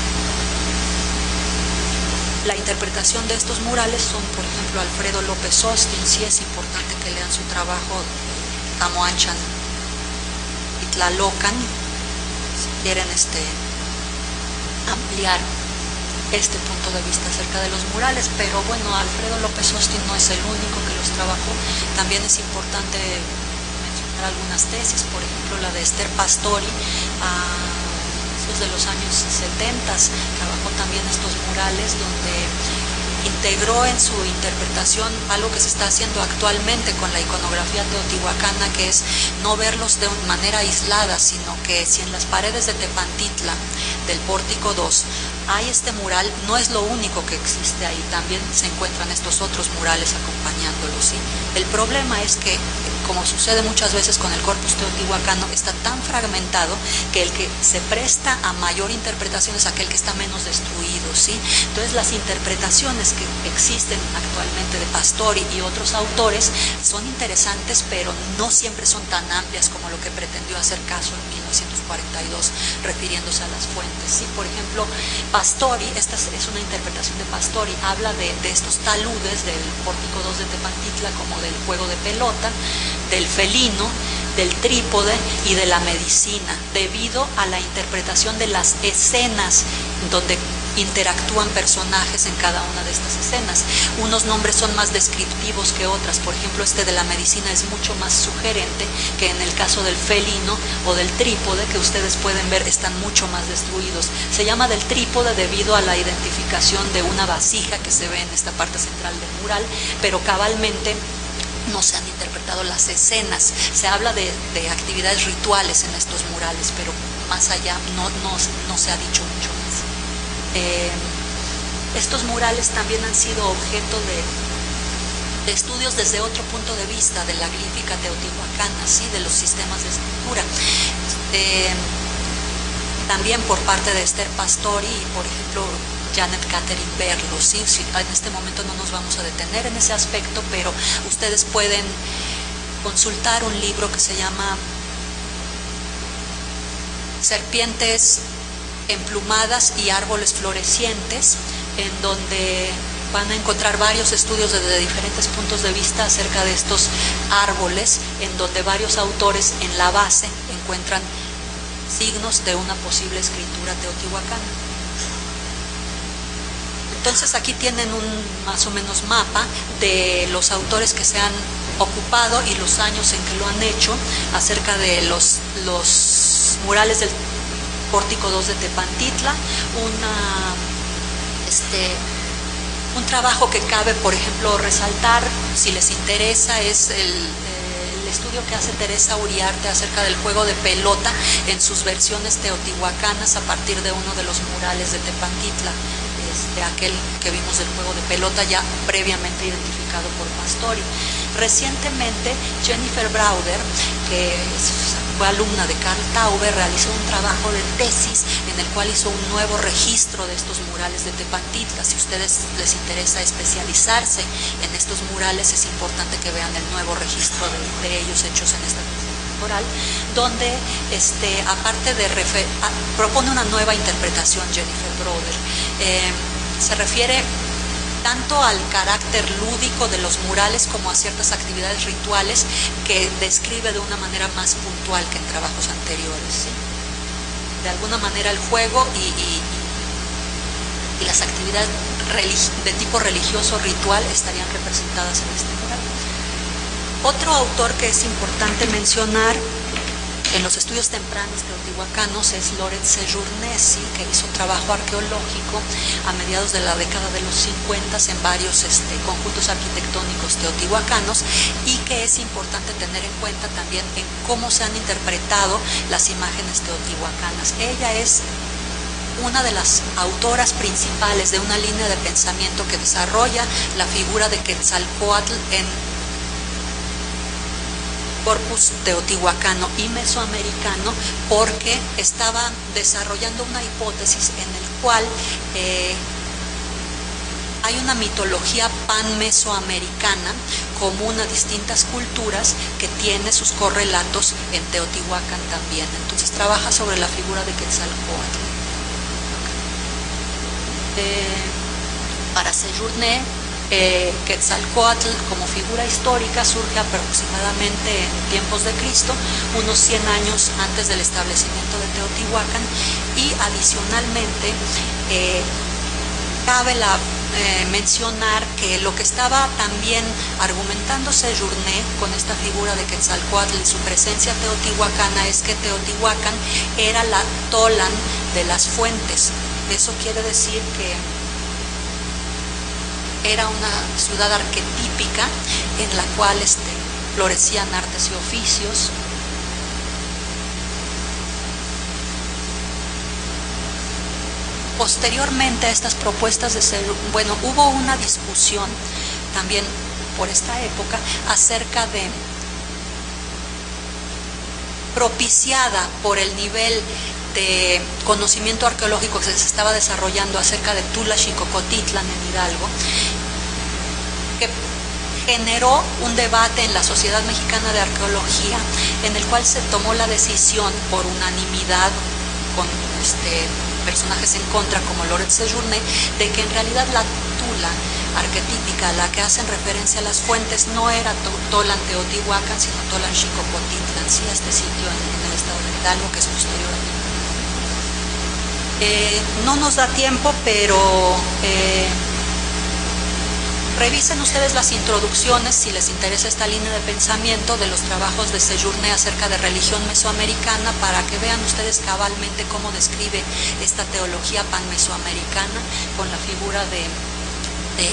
la interpretación de estos murales, son por ejemplo Alfredo López Austin. Sí es importante que lean su trabajo Tamoanchan y Tlalocan, si quieren este, ampliar este punto de vista acerca de los murales. Pero bueno, Alfredo López Austin no es el único que los trabajó. También es importante mencionar algunas tesis, por ejemplo la de Esther Pastori, a esos de los años setenta, trabajó también estos murales donde integró en su interpretación algo que se está haciendo actualmente con la iconografía teotihuacana, que es no verlos de manera aislada, sino que si en las paredes de Tepantitla, del Pórtico dos, hay este mural, no es lo único que existe ahí, también se encuentran estos otros murales acompañándolo, ¿sí? El problema es que, como sucede muchas veces con el corpus teotihuacano, está tan fragmentado que el que se presta a mayor interpretación es aquel que está menos destruido, ¿sí? Entonces las interpretaciones que existen actualmente de Pastori y otros autores son interesantes, pero no siempre son tan amplias como lo que pretendió hacer caso en mil novecientos cuarenta y dos, refiriéndose a las fuentes, ¿sí? Por ejemplo, Pastori, esta es una interpretación de Pastori, habla de, de estos taludes del Pórtico dos de Tepantitla, como del juego de pelota, del felino, del trípode y de la medicina, debido a la interpretación de las escenas donde interactúan personajes en cada una de estas escenas. Unos nombres son más descriptivos que otras, por ejemplo este de la medicina es mucho más sugerente que en el caso del felino o del trípode, que ustedes pueden ver están mucho más destruidos. Se llama del trípode debido a la identificación de una vasija que se ve en esta parte central del mural, pero cabalmente no se han interpretado las escenas. Se habla de, de actividades rituales en estos murales, pero más allá no, no, no se ha dicho mucho más. Eh, estos murales también han sido objeto de, de estudios desde otro punto de vista, de la glífica teotihuacana, ¿sí? De los sistemas de escritura. Eh, también por parte de Esther Pastori y, por ejemplo, Janet Catherine Berlo, ¿sí? En este momento no nos vamos a detener en ese aspecto, pero ustedes pueden consultar un libro que se llama Serpientes emplumadas y árboles florecientes, en donde van a encontrar varios estudios desde diferentes puntos de vista acerca de estos árboles, en donde varios autores en la base encuentran signos de una posible escritura teotihuacana. Entonces aquí tienen un más o menos mapa de los autores que se han ocupado y los años en que lo han hecho acerca de los, los murales del Pórtico dos de Tepantitla. Una, este, un trabajo que cabe, por ejemplo, resaltar, si les interesa, es el, el estudio que hace Teresa Uriarte acerca del juego de pelota en sus versiones teotihuacanas a partir de uno de los murales de Tepantitla. De aquel que vimos del juego de pelota ya previamente identificado por Pastori. Recientemente Jennifer Brauder, que fue alumna de Karl Taube, realizó un trabajo de tesis en el cual hizo un nuevo registro de estos murales de Tepantitla. Si a ustedes les interesa especializarse en estos murales, es importante que vean el nuevo registro de, de ellos hechos en esta oral, donde este, aparte de refer a, propone una nueva interpretación Jennifer Brauder. Eh, se refiere tanto al carácter lúdico de los murales como a ciertas actividades rituales que describe de una manera más puntual que en trabajos anteriores, ¿sí? De alguna manera el juego y, y, y las actividades de tipo religioso ritual estarían representadas en este mural. Otro autor que es importante mencionar en los estudios tempranos teotihuacanos es Loret Sejourné, ¿sí? Que hizo trabajo arqueológico a mediados de la década de los cincuenta en varios este, conjuntos arquitectónicos teotihuacanos, y que es importante tener en cuenta también en cómo se han interpretado las imágenes teotihuacanas. Ella es una de las autoras principales de una línea de pensamiento que desarrolla la figura de Quetzalcóatl en corpus teotihuacano y mesoamericano, porque estaba desarrollando una hipótesis en el cual eh, hay una mitología pan-mesoamericana común a distintas culturas que tiene sus correlatos en Teotihuacán también. Entonces trabaja sobre la figura de Quetzalcóatl. Eh, para Sejourné, Eh, Quetzalcóatl como figura histórica surge aproximadamente en tiempos de Cristo, unos cien años antes del establecimiento de Teotihuacán, y adicionalmente eh, cabe la, eh, mencionar que lo que estaba también argumentando Sejourné con esta figura de Quetzalcóatl y su presencia teotihuacana es que Teotihuacán era la Tolan de las fuentes. Eso quiere decir que era una ciudad arquetípica en la cual este, florecían artes y oficios. Posteriormente a estas propuestas de ser, bueno, hubo una discusión también por esta época acerca de, propiciada por el nivel de conocimiento arqueológico que se estaba desarrollando acerca de Tula Xicocotitlan en Hidalgo, que generó un debate en la Sociedad Mexicana de Arqueología, en el cual se tomó la decisión por unanimidad, con este, personajes en contra como Loret Sejourné, de que en realidad la Tula arquetípica a la que hacen referencia a las fuentes no era Tolan Teotihuacán, sino Tolan Xicocotitlan, sí, este sitio en, en el estado de Hidalgo, que es posterior a eh, no nos da tiempo, pero eh, revisen ustedes las introducciones, si les interesa esta línea de pensamiento, de los trabajos de Sejourné acerca de religión mesoamericana, para que vean ustedes cabalmente cómo describe esta teología pan-mesoamericana con la figura de, de,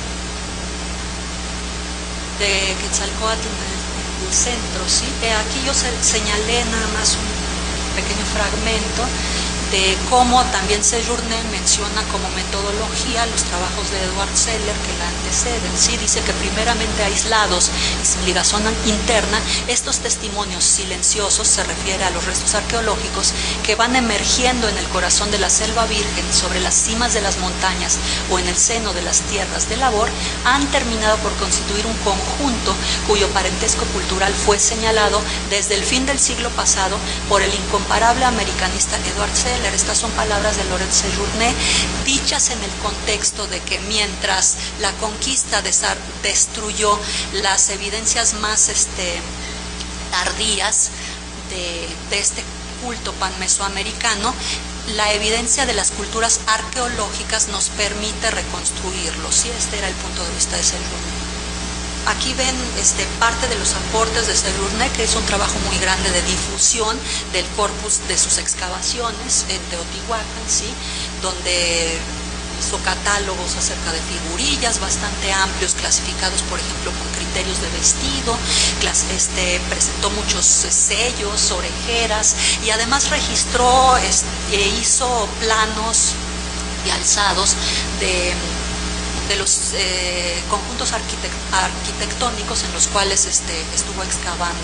de Quetzalcóatl en el centro, ¿sí? Eh, aquí yo se, señalé nada más un pequeño fragmento de cómo también Sejourné menciona como metodología los trabajos de Edward Seller que la anteceden, ¿sí? Dice que primeramente aislados y sin ligazón interna, estos testimonios silenciosos, se refiere a los restos arqueológicos que van emergiendo en el corazón de la selva virgen, sobre las cimas de las montañas o en el seno de las tierras de labor, han terminado por constituir un conjunto cuyo parentesco cultural fue señalado desde el fin del siglo pasado por el incomparable americanista Edward Seller. Estas son palabras de Loret Sejourné, dichas en el contexto de que mientras la conquista destruyó las evidencias más este, tardías de, de este culto pan-mesoamericano, la evidencia de las culturas arqueológicas nos permite reconstruirlo. ¿Sí? Este era el punto de vista de Sejourné. Aquí ven este, parte de los aportes de Sejourné, que es un trabajo muy grande de difusión del corpus de sus excavaciones en Teotihuacán, ¿sí? Donde hizo catálogos acerca de figurillas bastante amplios, clasificados, por ejemplo, con criterios de vestido, este, presentó muchos sellos, orejeras, y además registró e hizo planos y alzados de... de los eh, conjuntos arquitect arquitectónicos en los cuales este, estuvo excavando.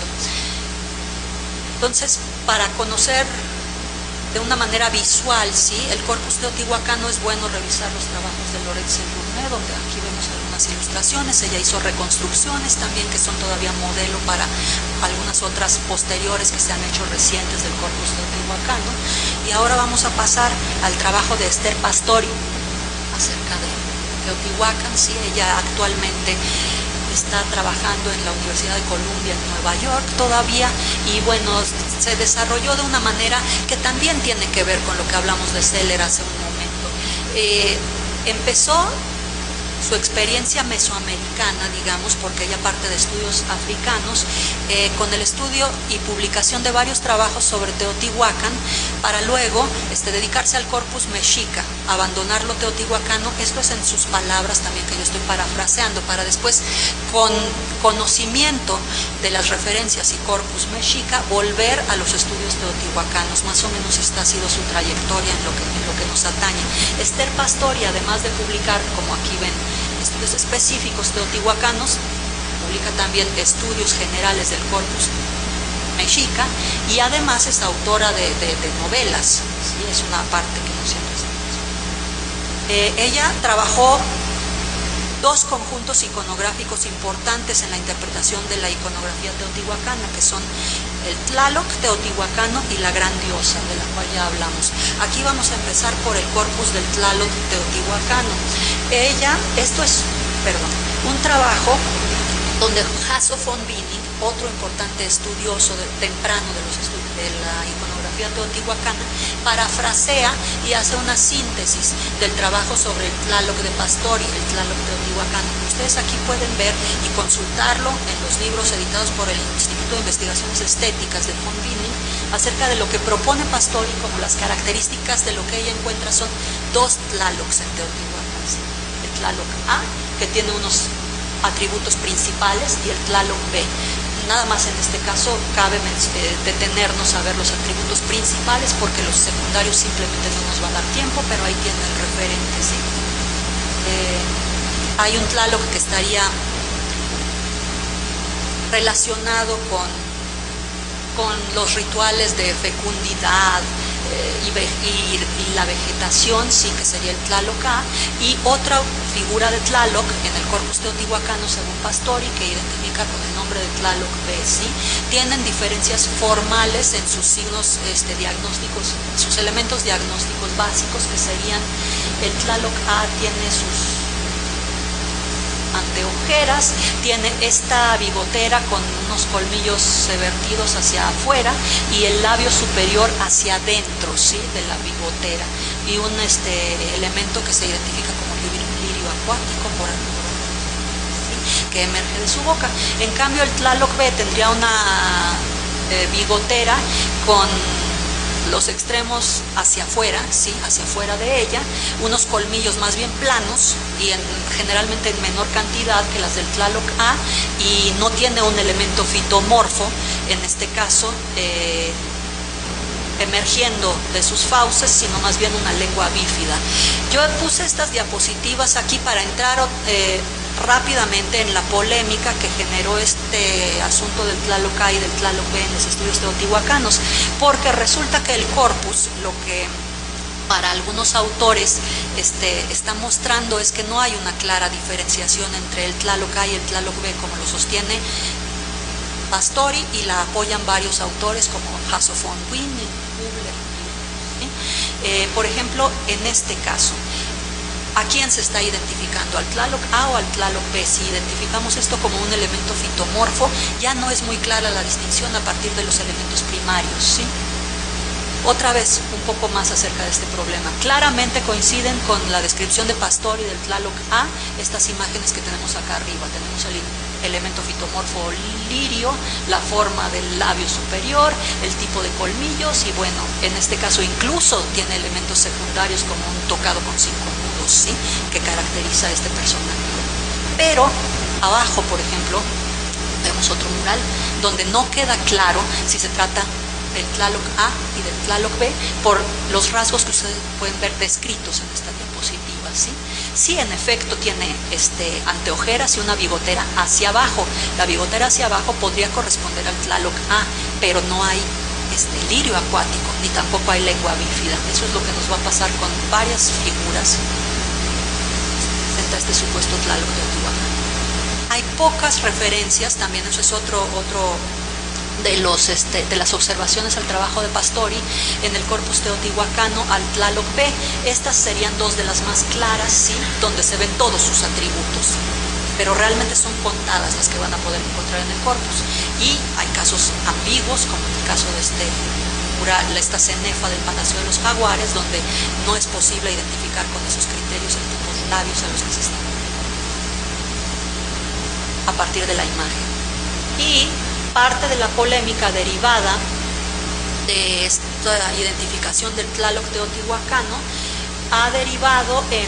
Entonces, para conocer de una manera visual, ¿sí?, el corpus teotihuacano, es bueno revisar los trabajos de Loret Sejourné, donde aquí vemos algunas ilustraciones. Ella hizo reconstrucciones también que son todavía modelo para algunas otras posteriores que se han hecho recientes del corpus teotihuacano. Y ahora vamos a pasar al trabajo de Esther Pastori acerca de Teotihuacán. Sí, ella actualmente está trabajando en la Universidad de Columbia en Nueva York todavía, y bueno, se desarrolló de una manera que también tiene que ver con lo que hablamos de Seller hace un momento. Eh, empezó su experiencia mesoamericana, digamos, porque ella parte de estudios africanos, eh, con el estudio y publicación de varios trabajos sobre Teotihuacán, para luego este, dedicarse al corpus mexica, abandonar lo teotihuacano. Esto es en sus palabras también, que yo estoy parafraseando, para después, con conocimiento de las referencias y corpus mexica, volver a los estudios teotihuacanos. Más o menos esta ha sido su trayectoria en lo que, en lo que nos atañe. Esther Pastori, además de publicar, como aquí ven, estudios específicos teotihuacanos, publica también estudios generales del corpus mexica, y además es autora de, de, de novelas, ¿sí? Es una parte que no siempre se eh, ella trabajó dos conjuntos iconográficos importantes en la interpretación de la iconografía teotihuacana, que son el Tlaloc teotihuacano y la Gran Diosa, de la cual ya hablamos. Aquí vamos a empezar por el corpus del Tlaloc teotihuacano. Ella, esto es, perdón, un trabajo donde Hasso von Wiening, otro importante estudioso de, temprano de, los estudios, de la iconografía teotihuacana, parafrasea y hace una síntesis del trabajo sobre el Tlaloc de Pastori, el Tlaloc teotihuacano. Ustedes aquí pueden ver y consultarlo en los libros editados por el Instituto de Investigaciones Estéticas de von Wiening, acerca de lo que propone Pastori como las características de lo que ella encuentra son dos Tlalocs en Teotihuacán. El Tlaloc A, que tiene unos atributos principales, y el Tlaloc B. Nada más en este caso cabe eh, detenernos a ver los atributos principales, porque los secundarios simplemente no nos va a dar tiempo, pero ahí tiene el referente, ¿sí? Eh, hay un Tlaloc que estaría relacionado con, con los rituales de fecundidad eh, y, y, y la vegetación, sí, que sería el Tlaloc A, y otra figura de Tlaloc en el corpus teotihuacano, según Pastori, que identifica con el nombre de Tlaloc B, ¿sí? Tienen diferencias formales en sus signos este, diagnósticos, sus elementos diagnósticos básicos, que serían el Tlaloc A tiene sus anteojeras, tiene esta bigotera con unos colmillos vertidos hacia afuera y el labio superior hacia adentro, ¿sí?, de la bigotera, y un este, elemento que se identifica como lirio acuático por ¿sí?, que emerge de su boca. En cambio, el Tlaloc B tendría una eh, bigotera con los extremos hacia afuera, ¿sí?, hacia afuera de ella, unos colmillos más bien planos y en, generalmente en menor cantidad que las del Tlaloc A, y no tiene un elemento fitomorfo, en este caso eh, emergiendo de sus fauces, sino más bien una lengua bífida. Yo puse estas diapositivas aquí para entrar eh, rápidamente en la polémica que generó este asunto del Tlaloc A y del Tlaloc B en los estudios teotihuacanos, porque resulta que el corpus, lo que para algunos autores este, está mostrando es que no hay una clara diferenciación entre el Tlaloc A y el Tlaloc B, como lo sostiene Pastori, y la apoyan varios autores como Hasso von Wien, Kubler, ¿sí? eh, por ejemplo, en este caso, ¿a quién se está identificando? ¿Al Tlaloc A o al Tlaloc B? Si identificamos esto como un elemento fitomorfo, ya no es muy clara la distinción a partir de los elementos primarios, ¿sí? Otra vez, un poco más acerca de este problema. Claramente coinciden con la descripción de Pastori del Tlaloc A, estas imágenes que tenemos acá arriba. Tenemos el elemento fitomorfo lirio, la forma del labio superior, el tipo de colmillos, y bueno, en este caso incluso tiene elementos secundarios como un tocado con cinco nudos, ¿sí?, que caracteriza a este personaje. Pero abajo, por ejemplo, vemos otro mural donde no queda claro si se trata del Tlaloc A y del Tlaloc B por los rasgos que ustedes pueden ver descritos en esta diapositiva, ¿sí? Sí, en efecto tiene este, anteojeras y una bigotera hacia abajo. La bigotera hacia abajo podría corresponder al Tlaloc A, pero no hay este, lirio acuático, ni tampoco hay lengua bífida. Eso es lo que nos va a pasar con varias figuras frente a este supuesto Tlaloc teotihuacano. Hay pocas referencias, también eso es otro, otro de, los, este, de las observaciones al trabajo de Pastori en el corpus teotihuacano al Tlaloc B. Estas serían dos de las más claras, ¿sí?, donde se ven todos sus atributos, pero realmente son contadas las que van a poder encontrar en el corpus, y hay casos ambiguos, como en el caso de este mural, esta cenefa del Palacio de los Jaguares, donde no es posible identificar con esos criterios el tipo de labios a los que se están a partir de la imagen. Y parte de la polémica derivada de esta identificación del Tlaloc teotihuacano ha derivado en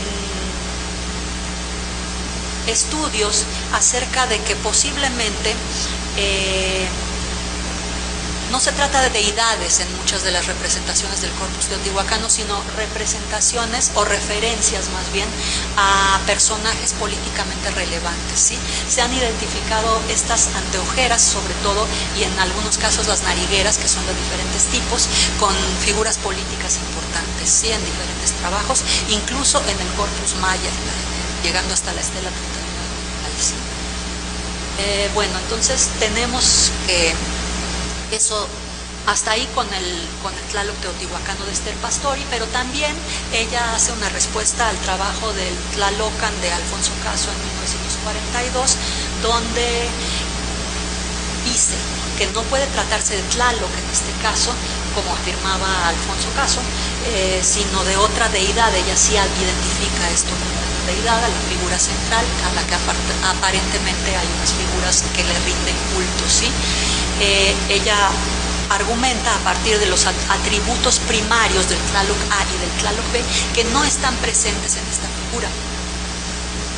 estudios acerca de que posiblemente eh, no se trata de deidades en muchas de las representaciones del corpus teotihuacano, sino representaciones o referencias más bien a personajes políticamente relevantes, ¿sí? Se han identificado estas anteojeras sobre todo, y en algunos casos las narigueras, que son de diferentes tipos, con figuras políticas importantes, ¿sí?, en diferentes trabajos, incluso en el corpus maya, llegando hasta la estela treinta y nueve. ¿Sí? Eh, bueno, entonces tenemos que eso hasta ahí con el, con el Tlaloc teotihuacano de Esther Pastori, pero también ella hace una respuesta al trabajo del Tlalocan de Alfonso Caso en mil novecientos cuarenta y dos, donde dice que no puede tratarse de Tlaloc en este caso, como afirmaba Alfonso Caso, eh, sino de otra deidad. Ella sí identifica esto como una deidad, a la figura central, a la que aparentemente hay unas figuras que le rinden culto, ¿sí? Eh, ella argumenta a partir de los atributos primarios del Tlaloc A y del Tlaloc B que no están presentes en esta figura.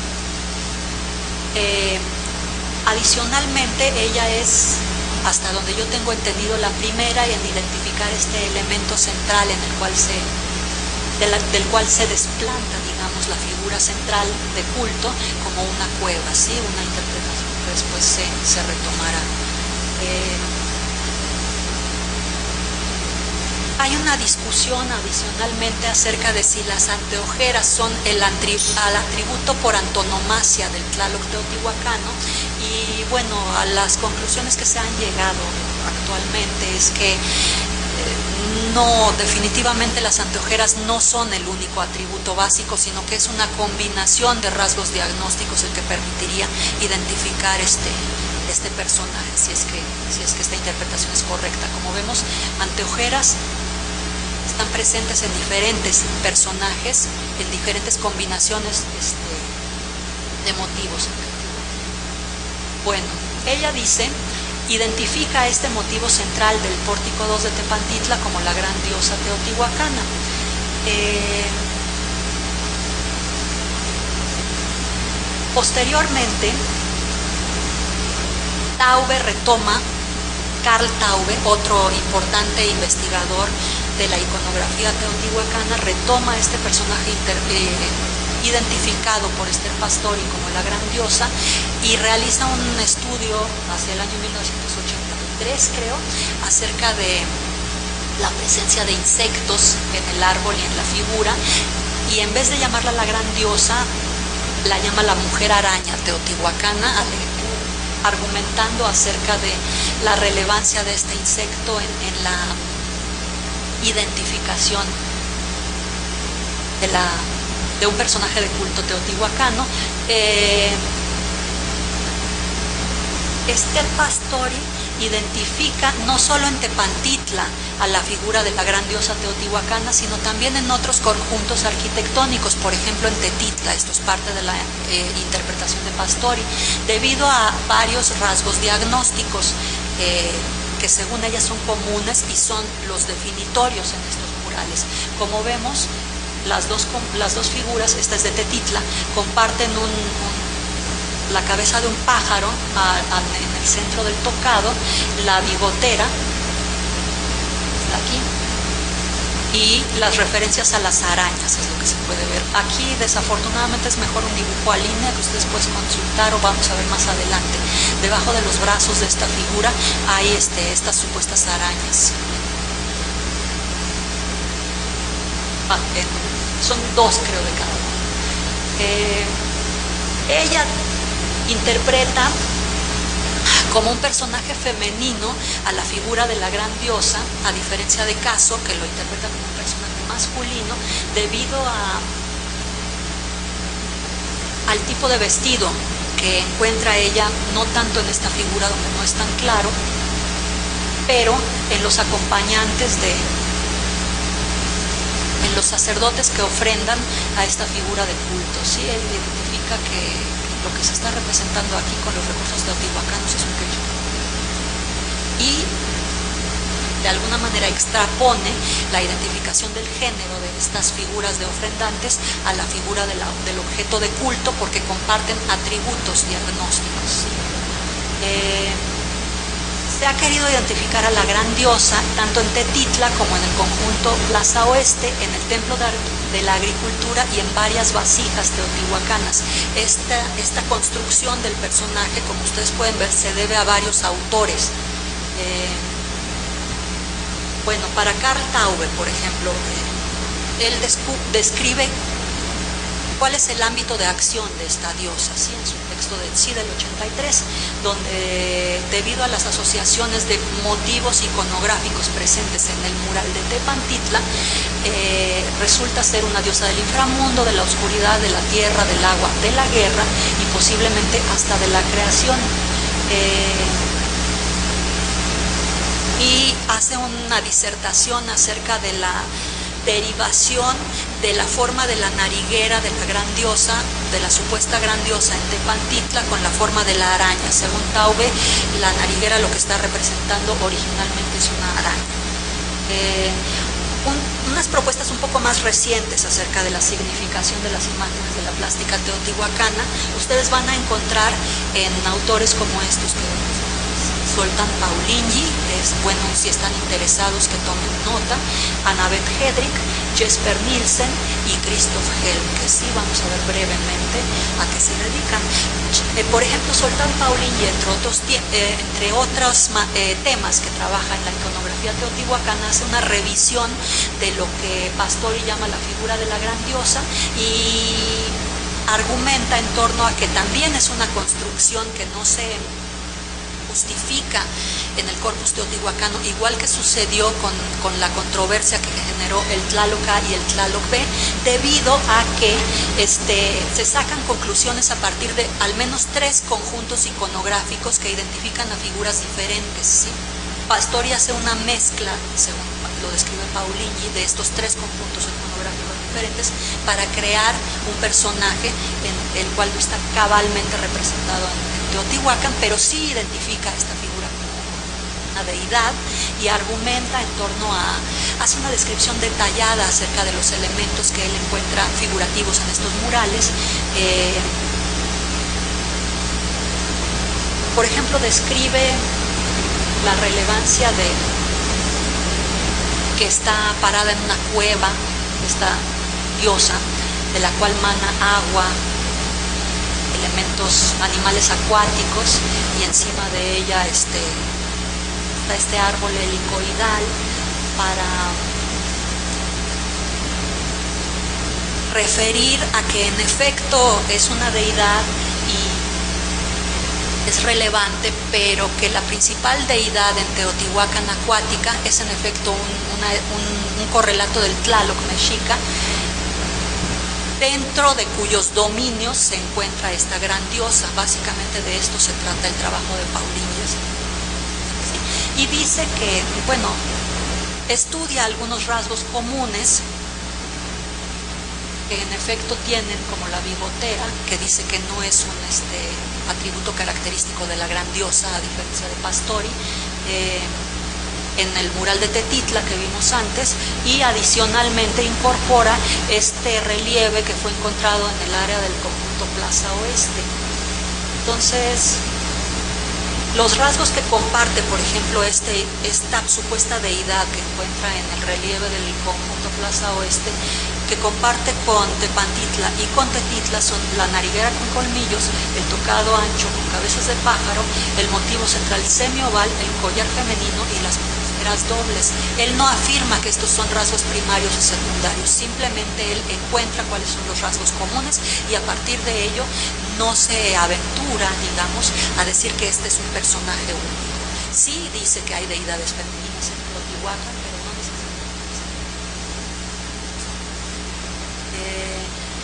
Eh, adicionalmente, ella es, hasta donde yo tengo entendido, la primera en identificar este elemento central en el cual se, de la, del cual se desplanta, digamos, la figura central de culto como una cueva, ¿sí? Una interpretación que después se, se retomará. Eh, Hay una discusión adicionalmente acerca de si las anteojeras son el atributo por antonomasia del Tlaloc teotihuacano, y bueno, a las conclusiones que se han llegado actualmente es que eh, no, definitivamente las anteojeras no son el único atributo básico, sino que es una combinación de rasgos diagnósticos el que permitiría identificar este este personaje, si es que, si es que esta interpretación es correcta. Como vemos, anteojeras están presentes en diferentes personajes, en diferentes combinaciones este, de motivos. Bueno, ella dice, identifica este motivo central del pórtico dos de Tepantitla como la gran diosa teotihuacana. Eh, posteriormente, Taube retoma, Carl Taube, otro importante investigador de la iconografía teotihuacana, retoma este personaje inter, eh, identificado por Esther Pastori como la gran diosa y realiza un estudio hacia el año mil novecientos ochenta y tres, creo, acerca de la presencia de insectos en el árbol y en la figura, y en vez de llamarla la gran diosa, la llama la mujer araña teotihuacana, argumentando acerca de la relevancia de este insecto en, en la identificación de, la, de un personaje de culto teotihuacano. Eh, Esther Pastori identifica no solo en Tepantitla a la figura de la gran diosa teotihuacana, sino también en otros conjuntos arquitectónicos, por ejemplo en Tetitla. Esto es parte de la eh, interpretación de Pastori, debido a varios rasgos diagnósticos eh, que según ella son comunes y son los definitorios en estos murales. Como vemos, las dos, las dos figuras, esta es de Tetitla, comparten un, un la cabeza de un pájaro a, a, en el centro del tocado, la bigotera, está aquí, y las referencias a las arañas, es lo que se puede ver. Aquí desafortunadamente es mejor un dibujo a línea que ustedes pueden consultar o vamos a ver más adelante. Debajo de los brazos de esta figura hay este, estas supuestas arañas. Ah, eh, son dos creo de cada uno. Eh, ella interpreta como un personaje femenino a la figura de la gran diosa, a diferencia de Caso, que lo interpreta como un personaje masculino, debido a, al tipo de vestido que encuentra ella, no tanto en esta figura donde no es tan claro, pero en los acompañantes de, en los sacerdotes que ofrendan a esta figura de culto. ¿Sí? Él identifica que lo que se está representando aquí con los recursos teotihuacanos es un quechua. Y de alguna manera extrapone la identificación del género de estas figuras de ofrendantes a la figura de la, del objeto de culto, porque comparten atributos diagnósticos. ¿Sí? Eh, se ha querido identificar a la gran diosa tanto en Tetitla como en el conjunto Plaza Oeste, en el Templo de, de la Agricultura y en varias vasijas teotihuacanas. Esta, esta construcción del personaje, como ustedes pueden ver, se debe a varios autores. Eh, bueno, para Carl Taube, por ejemplo, eh, él describe cuál es el ámbito de acción de esta diosa, ¿sí? En su texto de sí del ochenta y tres, donde debido a las asociaciones de motivos iconográficos presentes en el mural de Tepantitla, eh, resulta ser una diosa del inframundo, de la oscuridad, de la tierra, del agua, de la guerra y posiblemente hasta de la creación. Eh, y hace una disertación acerca de la derivación de la forma de la nariguera de la gran diosa, de la supuesta gran diosa en Tepantitla, con la forma de la araña. Según Taube, la nariguera lo que está representando originalmente es una araña. Eh, un, una unas propuestas un poco más recientes acerca de la significación de las imágenes de la plástica teotihuacana, ustedes van a encontrar en autores como estos, que Zoltán Paulinghi, es bueno si están interesados que tomen nota, Annabeth Hedrick, Jesper Nielsen y Christoph Helm, que sí vamos a ver brevemente a qué se dedican. Eh, por ejemplo, Zoltán Paulinghi, entre otros, eh, entre otros eh, temas que trabaja en la iconografía teotihuacana, hace una revisión de lo que Pastori llama la figura de la gran diosa y argumenta en torno a que también es una construcción que no se justifica en el corpus teotihuacano, igual que sucedió con, con la controversia que generó el Tlaloc A y el Tlaloc B, debido a que este, se sacan conclusiones a partir de al menos tres conjuntos iconográficos que identifican a figuras diferentes, ¿sí? Pastori hace una mezcla, según lo describe Paulinghi, de estos tres conjuntos iconográficos diferentes para crear un personaje en el cual no está cabalmente representado en Teotihuacán, pero sí identifica a esta figura como una deidad y argumenta en torno a, hace una descripción detallada acerca de los elementos que él encuentra figurativos en estos murales. Eh, por ejemplo, describe la relevancia de que está parada en una cueva, esta diosa, de la cual mana agua, elementos, animales acuáticos, y encima de ella este, está este árbol helicoidal para referir a que en efecto es una deidad y es relevante, pero que la principal deidad en Teotihuacán acuática es en efecto un, una, un, un correlato del Tlaloc mexica, dentro de cuyos dominios se encuentra esta gran diosa. Básicamente de esto se trata el trabajo de Paulinghi. ¿Sí? Y dice que, bueno, estudia algunos rasgos comunes que en efecto tienen, como la bigotera, que dice que no es un este, atributo característico de la gran diosa, a diferencia de Pastori, eh, en el mural de Tetitla que vimos antes, y adicionalmente incorpora este relieve que fue encontrado en el área del conjunto Plaza Oeste. Entonces, los rasgos que comparte, por ejemplo, este, esta supuesta deidad que encuentra en el relieve del conjunto Plaza Oeste, que comparte con Tepantitla y con Tetitla, son la nariguera con colmillos, el tocado ancho con cabezas de pájaro, el motivo central semioval, el collar femenino y las dobles. Él no afirma que estos son rasgos primarios o secundarios, simplemente él encuentra cuáles son los rasgos comunes y a partir de ello no se aventura, digamos, a decir que este es un personaje único. Sí dice que hay deidades femeninas en Teotihuacán, pero no necesariamente. Eh,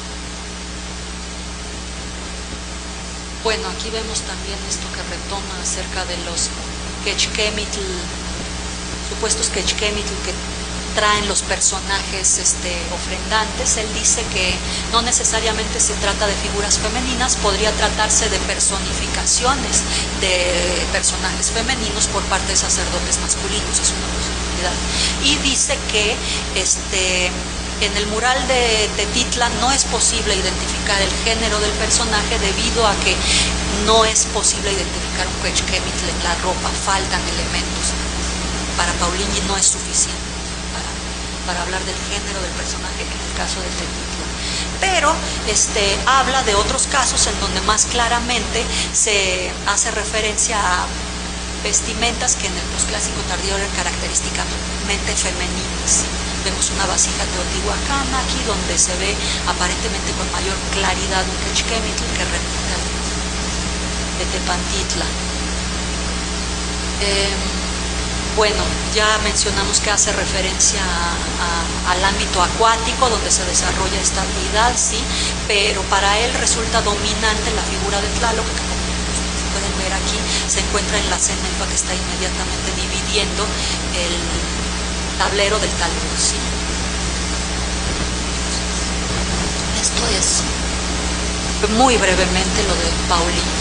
bueno, aquí vemos también esto que retoma acerca de los Quechquemitl, supuestos Quechquemitl que traen los personajes este, ofrendantes. Él dice que no necesariamente se trata de figuras femeninas, podría tratarse de personificaciones de personajes femeninos por parte de sacerdotes masculinos, es una posibilidad. Y dice que este, en el mural de Tetitla no es posible identificar el género del personaje debido a que no es posible identificar un Quechquemitl en la ropa, faltan elementos. Para Paulinghi no es suficiente para, para hablar del género del personaje en el caso de Tetitla. Pero este, habla de otros casos en donde más claramente se hace referencia a vestimentas que en el posclásico tardío eran característicamente femeninas. Vemos una vasija teotihuacana aquí donde se ve aparentemente con mayor claridad un Quechquemitl que repite al de Tepantitla. Eh, Bueno, ya mencionamos que hace referencia a, a, al ámbito acuático donde se desarrolla esta habilidad, sí, pero para él resulta dominante la figura de Tlaloc, que como pueden ver aquí se encuentra en la cenefa que está inmediatamente dividiendo el tablero del talud, sí. Esto es muy brevemente lo de Paulinghi.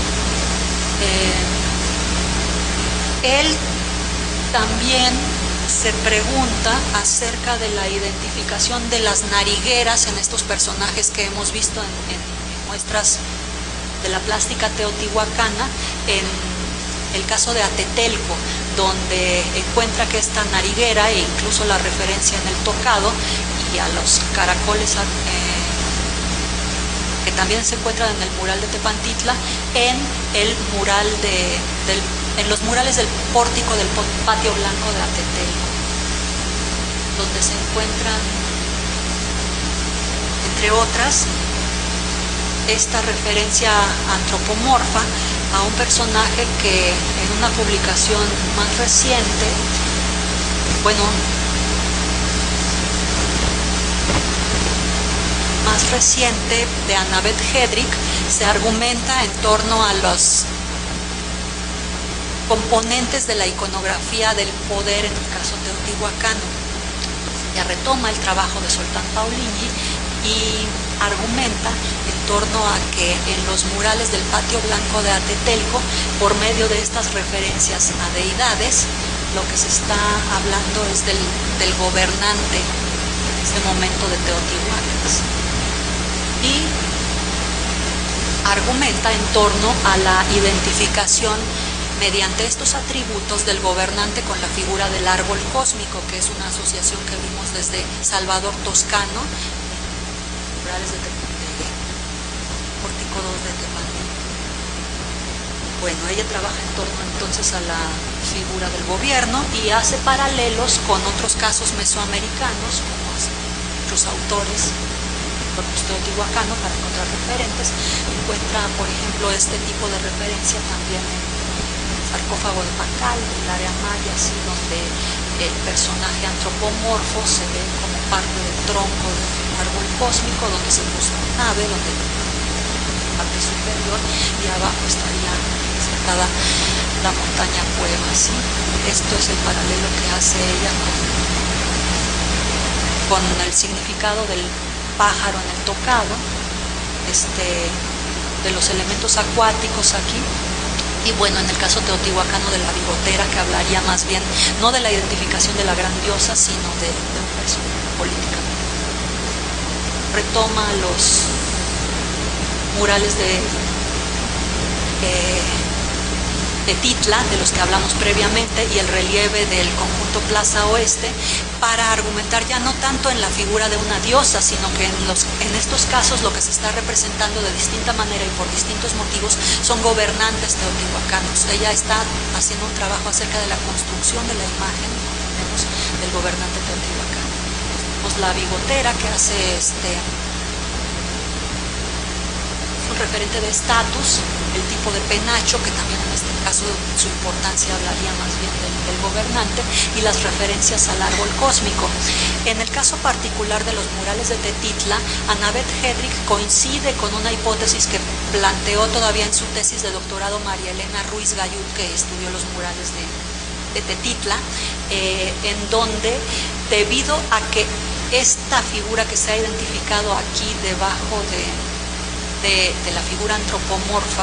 Eh, Él también se pregunta acerca de la identificación de las narigueras en estos personajes que hemos visto en, en, en muestras de la plástica teotihuacana, en el caso de Atetelco, donde encuentra que esta nariguera e incluso la referencia en el tocado y a los caracoles eh, que también se encuentran en el mural de Tepantitla, en el mural de, del, en los murales del pórtico del patio blanco de Atetelco, donde se encuentran, entre otras, esta referencia antropomorfa a un personaje que en una publicación más reciente, bueno, más reciente de Annabeth Hedrick, se argumenta en torno a los componentes de la iconografía del poder en el caso teotihuacano. Ya retoma el trabajo de Zoltán Paulini y argumenta en torno a que en los murales del patio blanco de Atetelco, por medio de estas referencias a deidades, lo que se está hablando es del, del gobernante en ese momento de Teotihuacán. Y argumenta en torno a la identificación mediante estos atributos del gobernante con la figura del árbol cósmico, que es una asociación que vimos desde Salvador Toscano, murales de, de Pórtico dos de Tepantitla. Bueno, ella trabaja en torno entonces a la figura del gobierno y hace paralelos con otros casos mesoamericanos, como otros autores, corpus teotihuacano, para encontrar referentes. Encuentra, por ejemplo, este tipo de referencia también en el sarcófago de Pacal, del área maya, así, donde el personaje antropomorfo se ve como parte del tronco del árbol cósmico, donde se puso una nave, donde la parte superior y abajo estaría sentada la montaña Cueva, ¿sí? Esto es el paralelo que hace ella con, con el significado del pájaro en el tocado, este, de los elementos acuáticos aquí. Y bueno, en el caso teotihuacano de la bigotera, que hablaría más bien no de la identificación de la gran diosa, sino de, de un personaje político. Retoma los murales de eh, Tepantitla, de los que hablamos previamente, y el relieve del conjunto Plaza Oeste, para argumentar ya no tanto en la figura de una diosa, sino que en, los, en estos casos lo que se está representando de distinta manera y por distintos motivos son gobernantes teotihuacanos. Ella está haciendo un trabajo acerca de la construcción de la imagen, tenemos, del gobernante teotihuacano. Pues la bigotera, que hace este un referente de estatus, el tipo de penacho, que también en este caso su importancia hablaría más bien del, del gobernante, y las referencias al árbol cósmico. En el caso particular de los murales de Tepantitla, Annabeth Hedrick coincide con una hipótesis que planteó todavía en su tesis de doctorado María Elena Ruiz Gayud, que estudió los murales de, de Tepantitla, eh, en donde, debido a que esta figura que se ha identificado aquí debajo de De, de la figura antropomorfa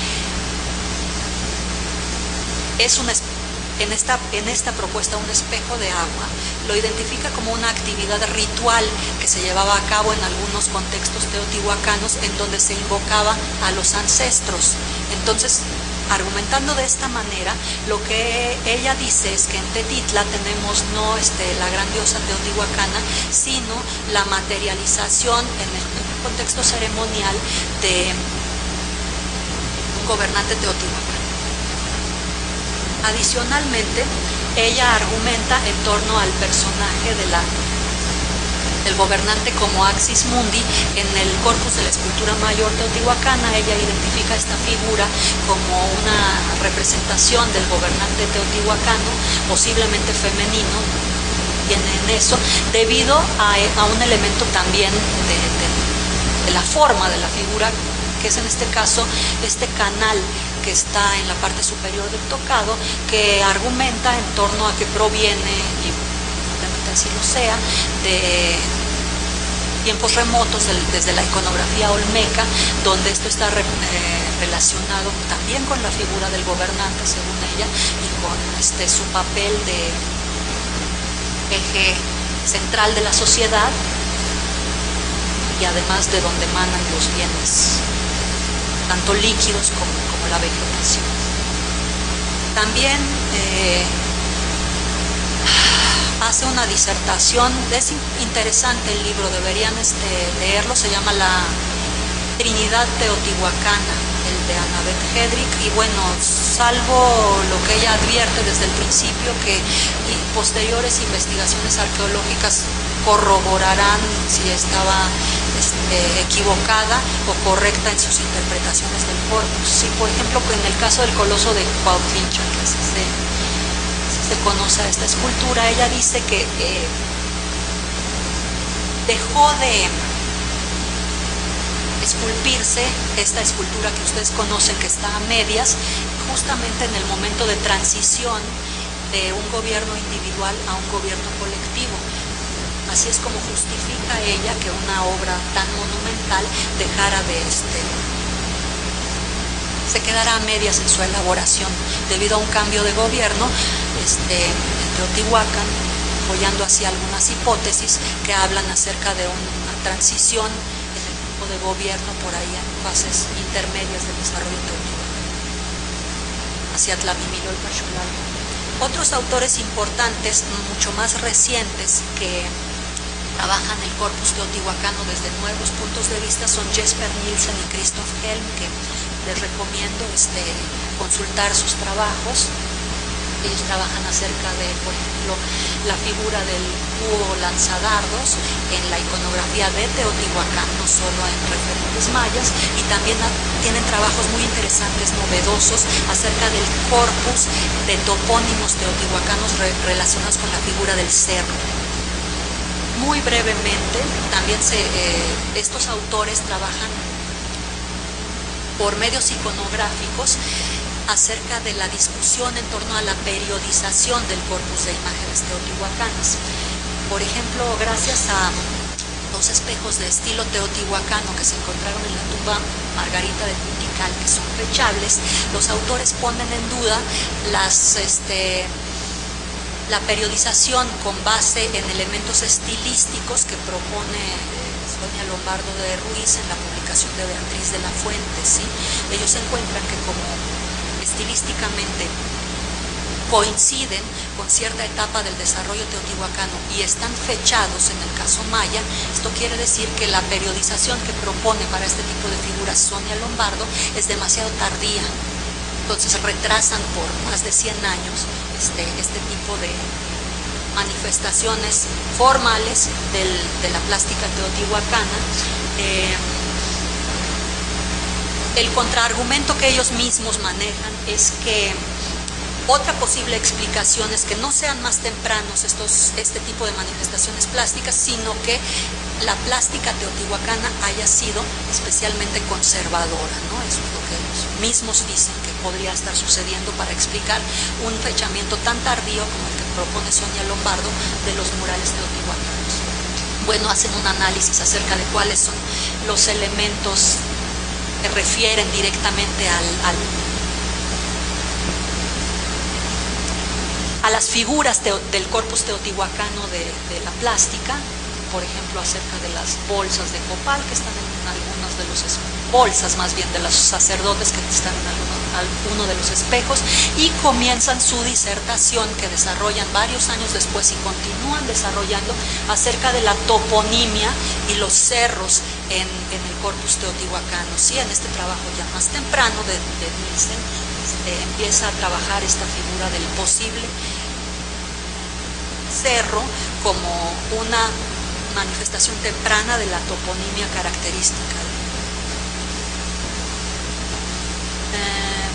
es un, en, esta, en esta propuesta un espejo de agua, lo identifica como una actividad ritual que se llevaba a cabo en algunos contextos teotihuacanos, en donde se invocaba a los ancestros. Entonces, argumentando de esta manera, lo que ella dice es que en Tepantitla tenemos no este, la gran diosa teotihuacana, sino la materialización en el contexto ceremonial de un gobernante teotihuacano. Adicionalmente, ella argumenta en torno al personaje de la, del gobernante como Axis Mundi en el corpus de la escultura mayor teotihuacana. Ella identifica esta figura como una representación del gobernante teotihuacano, posiblemente femenino, viene en eso, debido a, a un elemento también de, de de la forma de la figura, que es en este caso este canal que está en la parte superior del tocado, que argumenta en torno a que proviene, y probablemente así lo sea, de tiempos remotos, del, desde la iconografía olmeca, donde esto está re, eh, relacionado también con la figura del gobernante, según ella, y con este, su papel de eje central de la sociedad y además de donde emanan los bienes, tanto líquidos como, como la vegetación. También eh, hace una disertación, es interesante el libro, deberían este, leerlo, se llama La Trinidad Teotihuacana, el de Annabeth Hedrick, y bueno, salvo lo que ella advierte desde el principio, que posteriores investigaciones arqueológicas corroborarán si estaba este, equivocada o correcta en sus interpretaciones del corpus. Sí, por ejemplo, en el caso del coloso de Cuautlincha, que así se, así se conoce a esta escultura, ella dice que eh, dejó de esculpirse esta escultura que ustedes conocen, que está a medias, justamente en el momento de transición de un gobierno individual a un gobierno colectivo. Así es como justifica ella que una obra tan monumental dejara de este, se quedara a medias en su elaboración debido a un cambio de gobierno este, en Teotihuacán, apoyando así algunas hipótesis que hablan acerca de una transición en el tipo de gobierno por ahí en fases intermedias del desarrollo teotihuacano hacia Tlamimilo y Pachulalco. Otros autores importantes, mucho más recientes, que trabajan el corpus teotihuacano desde nuevos puntos de vista son Jesper Nielsen y Christoph Helm, que les recomiendo este, consultar sus trabajos. Ellos trabajan acerca de, por ejemplo, la figura del búho lanzadardos en la iconografía de Teotihuacán, no solo en referentes mayas, y también tienen trabajos muy interesantes, novedosos, acerca del corpus de topónimos teotihuacanos re relacionados con la figura del cerro. Muy brevemente, también se, eh, estos autores trabajan por medios iconográficos acerca de la discusión en torno a la periodización del corpus de imágenes teotihuacanas. Por ejemplo, gracias a dos espejos de estilo teotihuacano que se encontraron en la tumba Margarita de Puntical, que son fechables, los autores ponen en duda las... Este, la periodización con base en elementos estilísticos que propone Sonia Lombardo de Ruiz en la publicación de Beatriz de la Fuente, ¿sí? Ellos encuentran que como estilísticamente coinciden con cierta etapa del desarrollo teotihuacano y están fechados en el caso maya, esto quiere decir que la periodización que propone para este tipo de figuras Sonia Lombardo es demasiado tardía. Entonces retrasan por más de cien años este, este tipo de manifestaciones formales del, de la plástica teotihuacana. Eh, el contraargumento que ellos mismos manejan es que otra posible explicación es que no sean más tempranos estos, este tipo de manifestaciones plásticas, sino que la plástica teotihuacana haya sido especialmente conservadora, ¿no? Eso es lo que ellos mismos dicen que podría estar sucediendo para explicar un fechamiento tan tardío como el que propone Sonia Lombardo de los murales teotihuacanos. Bueno, hacen un análisis acerca de cuáles son los elementos que refieren directamente al, al a las figuras teo, del corpus teotihuacano de, de la plástica, por ejemplo, acerca de las bolsas de copal que están en algunos de los bolsas más bien de los sacerdotes que están en alguno, alguno de los espejos, y comienzan su disertación que desarrollan varios años después y continúan desarrollando acerca de la toponimia y los cerros en, en el corpus teotihuacano. Sí, en este trabajo ya más temprano de, de Nielsen este, empieza a trabajar esta figura del posible cerro como una manifestación temprana de la toponimia característica. Eh,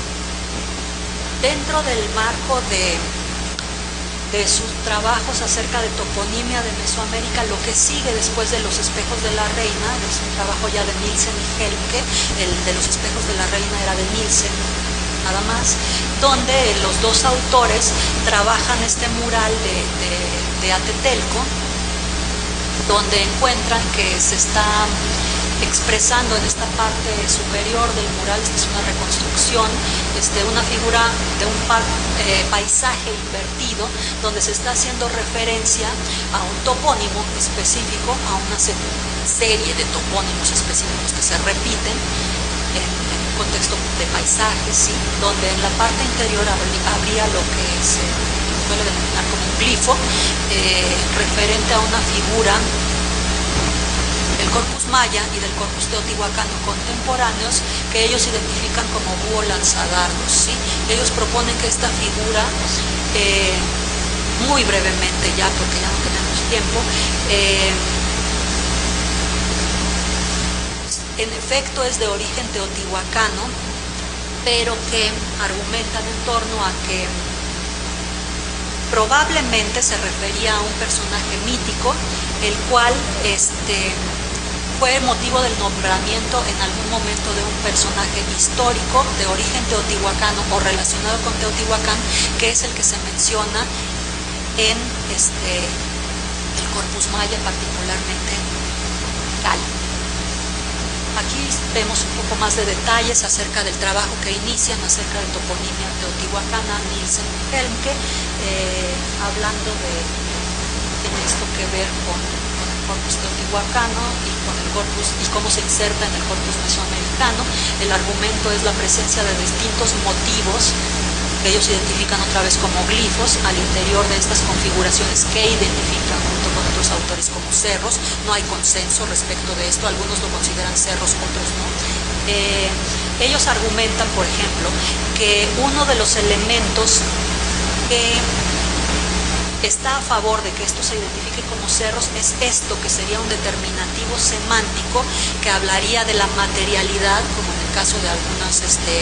dentro del marco de, de sus trabajos acerca de toponimia de Mesoamérica, lo que sigue después de los espejos de la reina, es un trabajo ya de Nielsen y Helmke, el de los espejos de la reina era de Nielsen nada más, donde los dos autores trabajan este mural de, de, de Atetelco, donde encuentran que se está expresando en esta parte superior del mural, esta es una reconstrucción, este, una figura de un pa eh, paisaje invertido, donde se está haciendo referencia a un topónimo específico, a una serie de topónimos específicos que se repiten en, en un contexto de paisaje, ¿sí? Donde en la parte interior habría lo que se suele denominar como un glifo, eh, referente a una figura del corpus maya y del corpus teotihuacano contemporáneos, que ellos identifican como búho lanzadardos, ¿sí? Ellos proponen que esta figura, eh, muy brevemente ya, porque ya no tenemos tiempo, eh, en efecto es de origen teotihuacano, pero que argumentan en torno a que probablemente se refería a un personaje mítico, el cual este, fue motivo del nombramiento en algún momento de un personaje histórico de origen teotihuacano o relacionado con Teotihuacán, que es el que se menciona en este, el corpus maya, particularmente en Cali. Aquí vemos un poco más de detalles acerca del trabajo que inician acerca de toponimia teotihuacana, Nielsen y Helmke, eh, hablando de, tiene esto que ver con, con el corpus teotihuacano y con el corpus y cómo se inserta en el corpus mesoamericano. El argumento es la presencia de distintos motivos que ellos identifican otra vez como glifos al interior de estas configuraciones que identifican junto con otros autores como cerros. No hay consenso respecto de esto, algunos lo consideran cerros, otros no. Eh, ellos argumentan, por ejemplo, que uno de los elementos que está a favor de que esto se identifique como cerros es esto, que sería un determinativo semántico que hablaría de la materialidad, como en el caso de algunos este,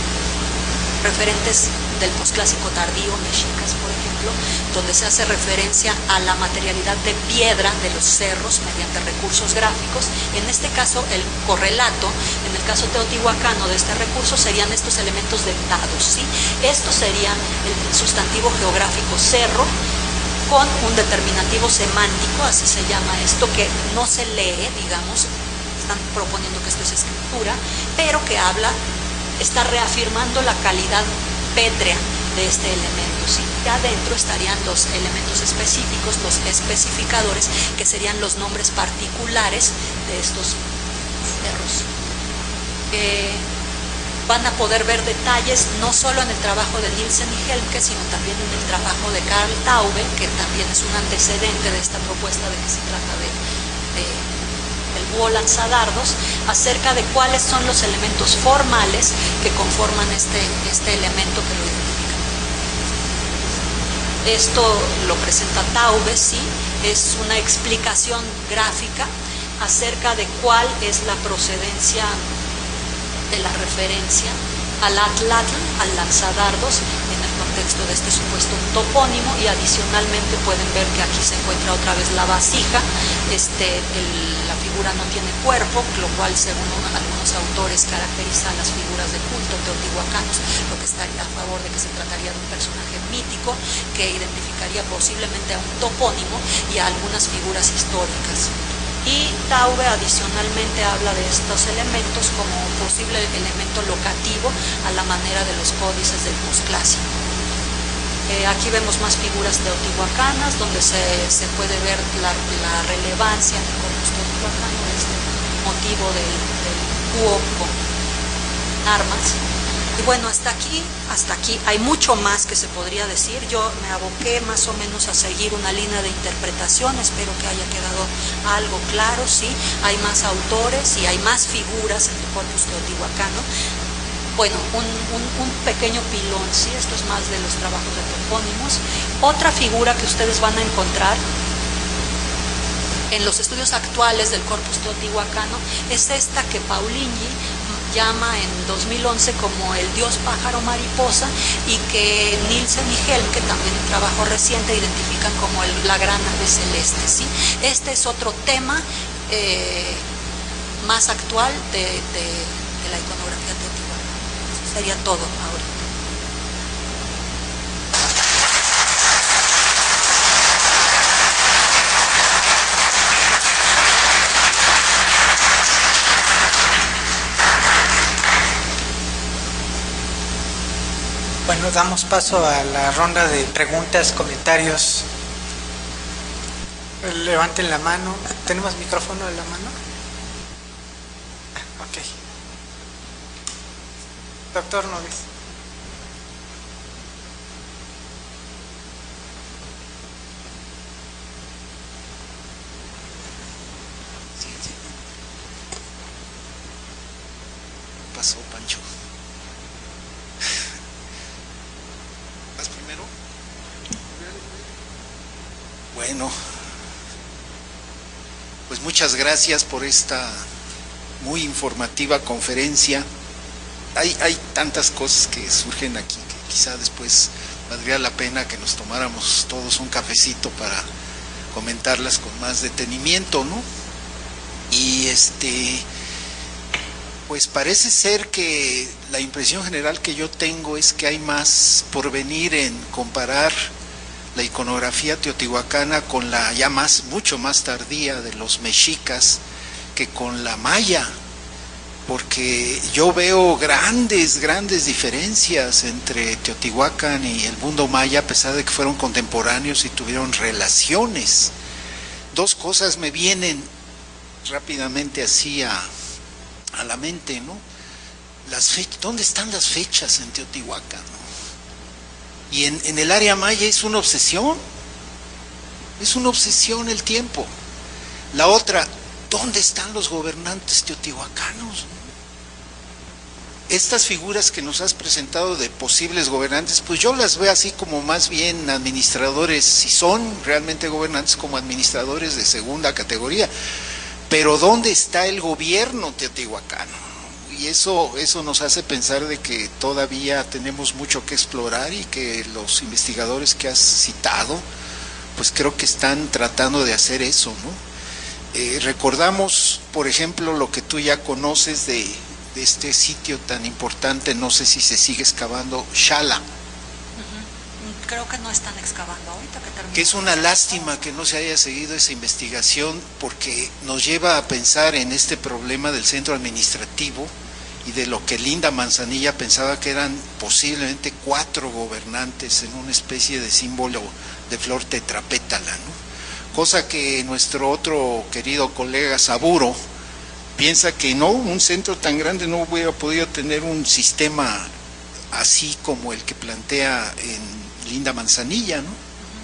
referentes del posclásico tardío, mexicas por ejemplo, donde se hace referencia a la materialidad de piedra de los cerros mediante recursos gráficos. En este caso el correlato, en el caso teotihuacano de este recurso, serían estos elementos dentados, ¿sí? Esto sería el sustantivo geográfico cerro, con un determinativo semántico, así se llama esto, que no se lee, digamos, están proponiendo que esto es escritura, pero que habla, está reafirmando la calidad pétrea de este elemento, ¿sí? Y adentro estarían los elementos específicos, los especificadores, que serían los nombres particulares de estos cerros. Eh, van a poder ver detalles no solo en el trabajo de Nielsen y Helmke, sino también en el trabajo de Carl Taube, que también es un antecedente de esta propuesta de que se trata de, de el búho lanzadardos, acerca de cuáles son los elementos formales que conforman este, este elemento que lo identifican. Esto lo presenta Taube, sí, es una explicación gráfica acerca de cuál es la procedencia de la referencia al atlatl, al lanzadardos, en el contexto de este supuesto topónimo, y adicionalmente pueden ver que aquí se encuentra otra vez la vasija. Este, el, la figura no tiene cuerpo, lo cual según algunos autores caracteriza a las figuras de culto teotihuacanos, lo que estaría a favor de que se trataría de un personaje mítico que identificaría posiblemente a un topónimo y a algunas figuras históricas. Y Taube adicionalmente habla de estos elementos como posible elemento locativo a la manera de los códices del posclásico. Eh, aquí vemos más figuras teotihuacanas donde se, se puede ver la, la relevancia en el corpus teotihuacano de este motivo del, del búho con armas. Y bueno, hasta aquí, hasta aquí hay mucho más que se podría decir. Yo me aboqué más o menos a seguir una línea de interpretación, espero que haya quedado algo claro, sí. Hay más autores y hay más figuras en el corpus teotihuacano. Bueno, un, un, un pequeño pilón, sí, esto es más de los trabajos de topónimos. Otra figura que ustedes van a encontrar en los estudios actuales del corpus teotihuacano es esta que Paulini llama en dos mil once como el dios pájaro mariposa, y que Nielsen y Helmke, también en trabajo reciente, identifican como el, la gran ave celeste, ¿sí? Este es otro tema eh, más actual de, de, de la iconografía teotihuacana. Eso sería todo ahorita. Bueno, damos paso a la ronda de preguntas, comentarios. Levanten la mano. ¿Tenemos micrófono en la mano? Ah, ok. Doctor Nogués. Sí, sí. Pasó, Pancho. ¿Vas primero? Bueno, pues muchas gracias por esta muy informativa conferencia. Hay, hay tantas cosas que surgen aquí que quizá después valdría la pena que nos tomáramos todos un cafecito para comentarlas con más detenimiento, ¿no? Y este, pues parece ser que la impresión general que yo tengo es que hay más por venir en comparar la iconografía teotihuacana con la ya más, mucho más tardía de los mexicas que con la maya, porque yo veo grandes, grandes diferencias entre Teotihuacán y el mundo maya, a pesar de que fueron contemporáneos y tuvieron relaciones. Dos cosas me vienen rápidamente así a, a la mente, ¿no? Las fechas, ¿dónde están las fechas en Teotihuacán, ¿no? Y en, en el área maya es una obsesión, es una obsesión el tiempo. La otra, ¿dónde están los gobernantes teotihuacanos? Estas figuras que nos has presentado de posibles gobernantes, pues yo las veo así como más bien administradores, si son realmente gobernantes, como administradores de segunda categoría. Pero ¿dónde está el gobierno teotihuacano? Y eso, eso nos hace pensar de que todavía tenemos mucho que explorar y que los investigadores que has citado, pues creo que están tratando de hacer eso, ¿no? Eh, recordamos, por ejemplo, lo que tú ya conoces de, de este sitio tan importante, no sé si se sigue excavando, Xala. Uh-huh. Creo que no están excavando ahorita que termina. Que es una lástima que no se haya seguido esa investigación, porque nos lleva a pensar en este problema del centro administrativo y de lo que Linda Manzanilla pensaba que eran posiblemente cuatro gobernantes en una especie de símbolo de flor tetrapétala, ¿no? Cosa que nuestro otro querido colega Saburo piensa que no, un centro tan grande no hubiera podido tener un sistema así como el que plantea en Linda Manzanilla, ¿no?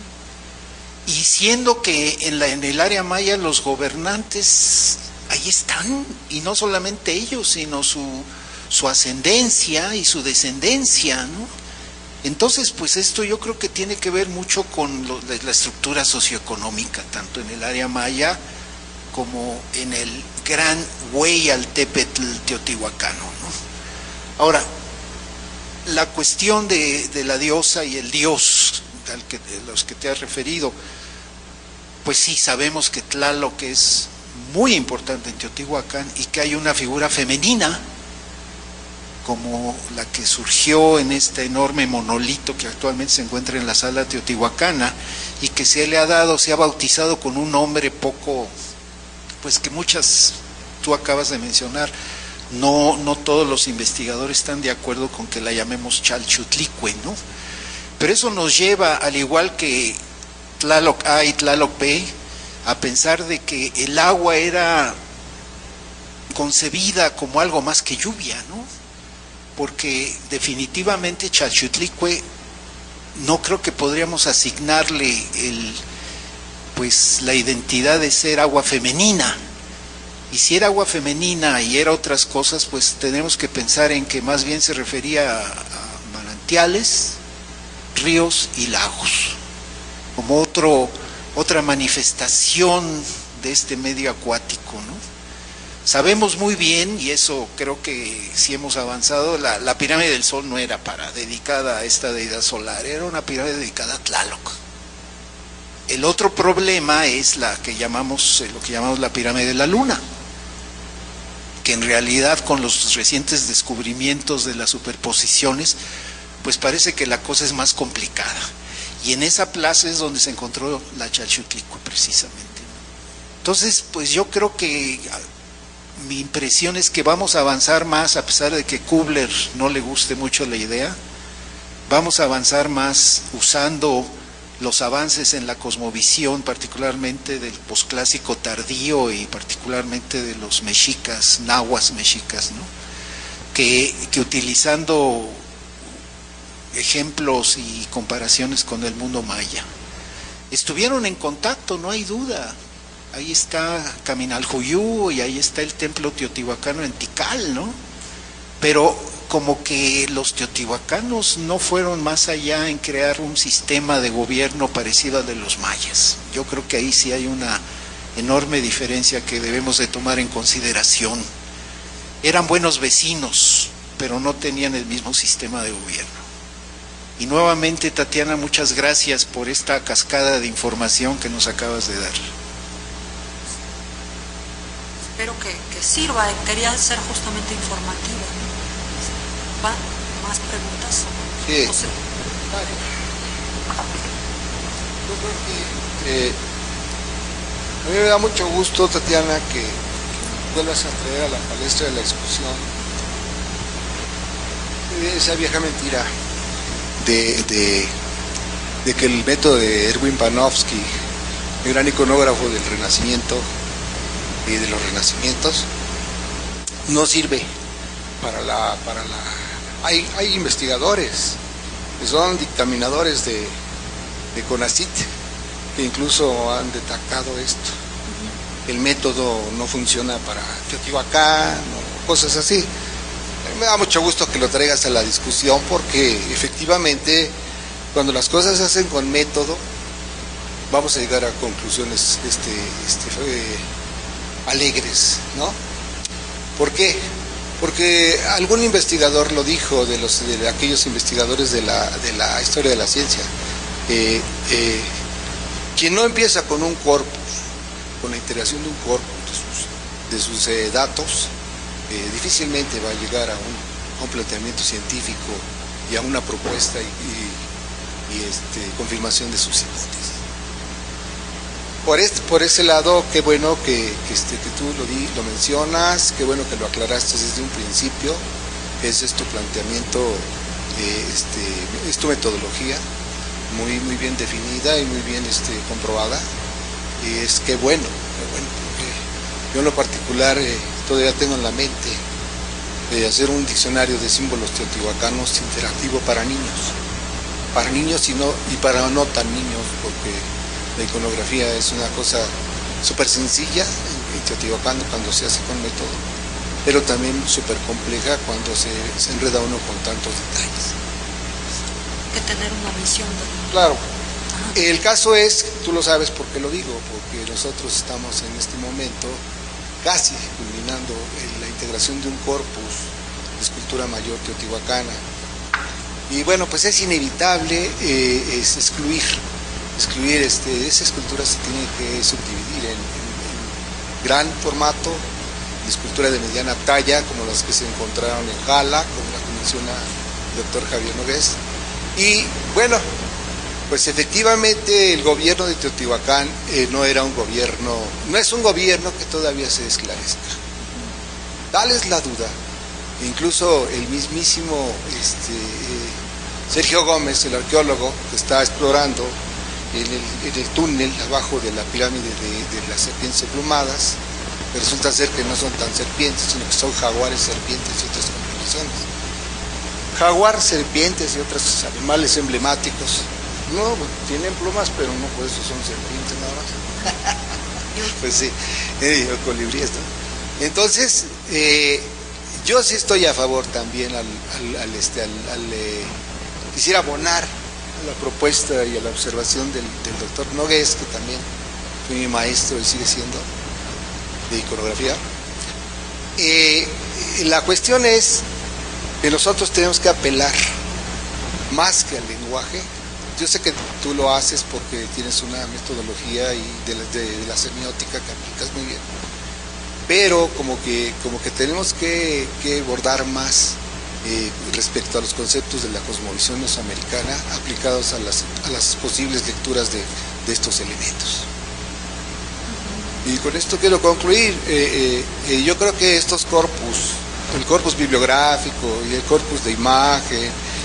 Y siendo que en, la, en el área maya los gobernantes ahí están, y no solamente ellos, sino su, su ascendencia y su descendencia, ¿no? Entonces, pues esto yo creo que tiene que ver mucho con lo, la estructura socioeconómica, tanto en el área maya como en el gran Hueyaltépetl teotihuacano, ¿no? Ahora, la cuestión de, de la diosa y el dios, al que, de los que te has referido, pues sí, sabemos que Tlaloc es muy importante en Teotihuacán y que hay una figura femenina como la que surgió en este enorme monolito que actualmente se encuentra en la sala teotihuacana y que se le ha dado, se ha bautizado con un nombre poco, pues que muchas, tú acabas de mencionar, no, no todos los investigadores están de acuerdo con que la llamemos Chalchutlicue, ¿no? Pero eso nos lleva, al igual que Tlaloc A y Tlaloc B, a pensar de que el agua era concebida como algo más que lluvia, ¿no? Porque definitivamente Chalchutlicue no creo que podríamos asignarle el, pues la identidad de ser agua femenina. Y si era agua femenina y era otras cosas, pues tenemos que pensar en que más bien se refería a, a manantiales, ríos y lagos, como otro, otra manifestación de este medio acuático, ¿no? Sabemos muy bien, y eso creo que sí hemos avanzado, la, la pirámide del Sol no era para dedicada a esta deidad solar, era una pirámide dedicada a Tlaloc. El otro problema es la que llamamos, lo que llamamos la pirámide de la Luna, que en realidad con los recientes descubrimientos de las superposiciones, pues parece que la cosa es más complicada. Y en esa plaza es donde se encontró la Chalchutlicue precisamente. Entonces, pues yo creo que mi impresión es que vamos a avanzar más, a pesar de que Kubler no le guste mucho la idea, vamos a avanzar más usando los avances en la cosmovisión, particularmente del posclásico tardío y particularmente de los mexicas, nahuas mexicas, ¿no? que, que utilizando ejemplos y comparaciones con el mundo maya. Estuvieron en contacto, no hay duda. Ahí está Caminaljuyú y ahí está el templo teotihuacano en Tikal, ¿no? Pero como que los teotihuacanos no fueron más allá en crear un sistema de gobierno parecido al de los mayas. Yo creo que ahí sí hay una enorme diferencia que debemos de tomar en consideración. Eran buenos vecinos, pero no tenían el mismo sistema de gobierno. Y nuevamente, Tatiana, muchas gracias por esta cascada de información que nos acabas de dar. Espero que, que sirva, quería ser justamente informativa. ¿Va? ¿Más preguntas? Sí. José. Yo creo que eh, a mí me da mucho gusto, Tatiana, que, que vuelvas a traer a la palestra de la discusión esa vieja mentira de, de, de que el método de Erwin Panofsky, el gran iconógrafo del Renacimiento y de los Renacimientos, no sirve para la... Para la hay, hay investigadores que son dictaminadores de, de CONACYT que incluso han detectado esto. El método no funciona para Teotihuacán o cosas así. Me da mucho gusto que lo traigas a la discusión porque efectivamente cuando las cosas se hacen con método vamos a llegar a conclusiones este, este, eh, alegres, ¿no? ¿Por qué? Porque algún investigador lo dijo, de, los, de aquellos investigadores de la, de la historia de la ciencia, eh, eh, quien no empieza con un corpus, con la integración de un corpus de sus, de sus eh, datos, eh, difícilmente va a llegar a un, a un planteamiento científico y a una propuesta y, y, y este, confirmación de sus hipótesis. Por, este, por ese lado, qué bueno que, que, este, que tú lo, di, lo mencionas, qué bueno que lo aclaraste desde un principio. Ese es tu planteamiento, eh, este, es tu metodología, muy, muy bien definida y muy bien este, comprobada. Y es que bueno, qué bueno, porque yo en lo particular eh, todavía tengo en la mente de hacer un diccionario de símbolos teotihuacanos interactivo para niños, para niños y, no, y para no tan niños, porque la iconografía es una cosa súper sencilla en Teotihuacán cuando se hace con método, pero también súper compleja cuando se, se enreda uno con tantos detalles. Hay que tener una visión. ¿No? Claro. El caso es, tú lo sabes por qué lo digo, porque nosotros estamos en este momento casi culminando en la integración de un corpus de escultura mayor teotihuacana. Y bueno, pues es inevitable eh, es excluir excluir, este, esa escultura se tiene que subdividir en, en, en gran formato, de escultura de mediana talla, como las que se encontraron en Jala, como la que menciona el doctor Javier Nogués. Y bueno, pues efectivamente el gobierno de Teotihuacán eh, no era un gobierno, no es un gobierno que todavía se esclarezca. Tal es la duda. Incluso el mismísimo este, eh, Sergio Gómez, el arqueólogo, que está explorando En el, en el túnel abajo de la pirámide de, de las serpientes emplumadas, resulta ser que no son tan serpientes, sino que son jaguares, serpientes y otras combinaciones. Jaguar, serpientes y otros animales emblemáticos, no, tienen plumas, pero no por eso son serpientes nada más. Pues sí, eh, colibríes, ¿no? Entonces, eh, yo sí estoy a favor también al, al, al, este, al, al eh, quisiera abonar la propuesta y a la observación del, del doctor Nogués, que también fue mi maestro y sigue siendo, de iconografía. Eh, la cuestión es que nosotros tenemos que apelar más que al lenguaje. Yo sé que tú lo haces porque tienes una metodología y de, la, de, de la semiótica que aplicas muy bien, pero como que, como que tenemos que, que abordar más Eh, respecto a los conceptos de la cosmovisión mesoamericana aplicados a las, a las posibles lecturas de, de estos elementos. Y con esto quiero concluir. Eh, eh, eh, yo creo que estos corpus, el corpus bibliográfico y el corpus de imagen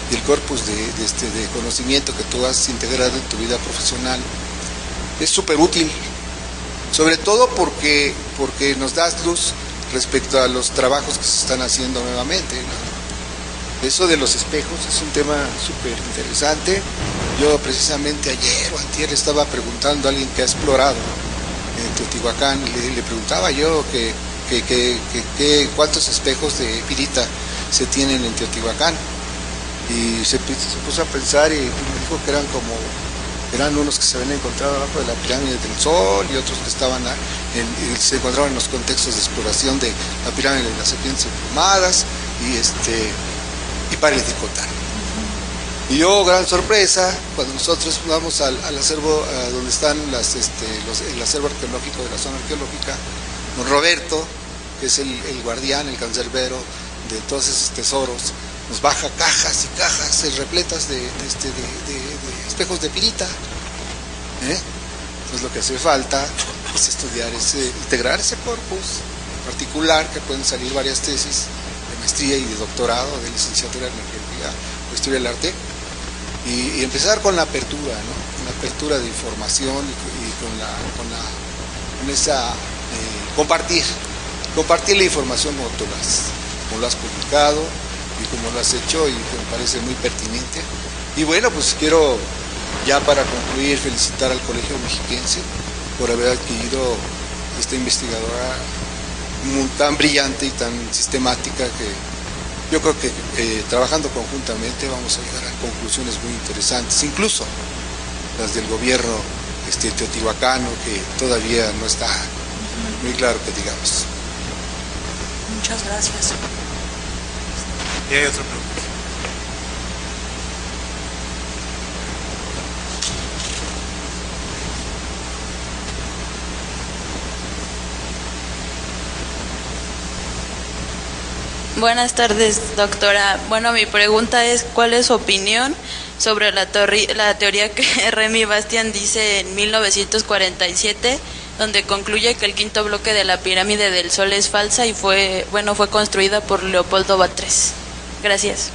y el corpus de, de, este, de conocimiento que tú has integrado en tu vida profesional es súper útil, sobre todo porque, porque nos das luz respecto a los trabajos que se están haciendo nuevamente, ¿no? Eso de los espejos es un tema súper interesante. Yo precisamente ayer o antier le estaba preguntando a alguien que ha explorado en Teotihuacán, le, le preguntaba yo que, que, que, que, que cuántos espejos de pirita se tienen en Teotihuacán, y se, se puso a pensar y, y me dijo que eran como, eran unos que se habían encontrado abajo de la pirámide del Sol y otros que estaban en, se encontraban en los contextos de exploración de la pirámide de las serpientes emplumadas y este y pares de contar. Y yo, gran sorpresa, cuando nosotros vamos al, al acervo a donde están las, este, los, el acervo arqueológico de la zona arqueológica, don Roberto, que es el, el guardián, el cancerbero de todos esos tesoros, nos baja cajas y cajas repletas de, de, este, de, de, de espejos de pirita. ¿Eh? Entonces lo que hace falta es estudiar, ese, integrar ese corpus particular, que pueden salir varias tesis de maestría y de doctorado, de licenciatura en arqueología o historia del arte, y, y empezar con la apertura, ¿no? Con la apertura de información y, y con, la, con, la, con esa eh, compartir, compartir la información como tú lo has, como lo has publicado y como lo has hecho, y que me parece muy pertinente. Y bueno, pues quiero ya para concluir felicitar al Colegio Mexiquense por haber adquirido esta investigadora muy, tan brillante y tan sistemática, que yo creo que eh, trabajando conjuntamente vamos a llegar a conclusiones muy interesantes, incluso las del gobierno este, teotihuacano, que todavía no está muy claro que digamos. Muchas gracias. Y hay otra pregunta. Buenas tardes, doctora. Bueno, mi pregunta es, ¿cuál es su opinión sobre la, la teoría que Remy Bastian dice en mil novecientos cuarenta y siete, donde concluye que el quinto bloque de la pirámide del Sol es falsa y fue, bueno, fue construida por Leopoldo Batres? Gracias.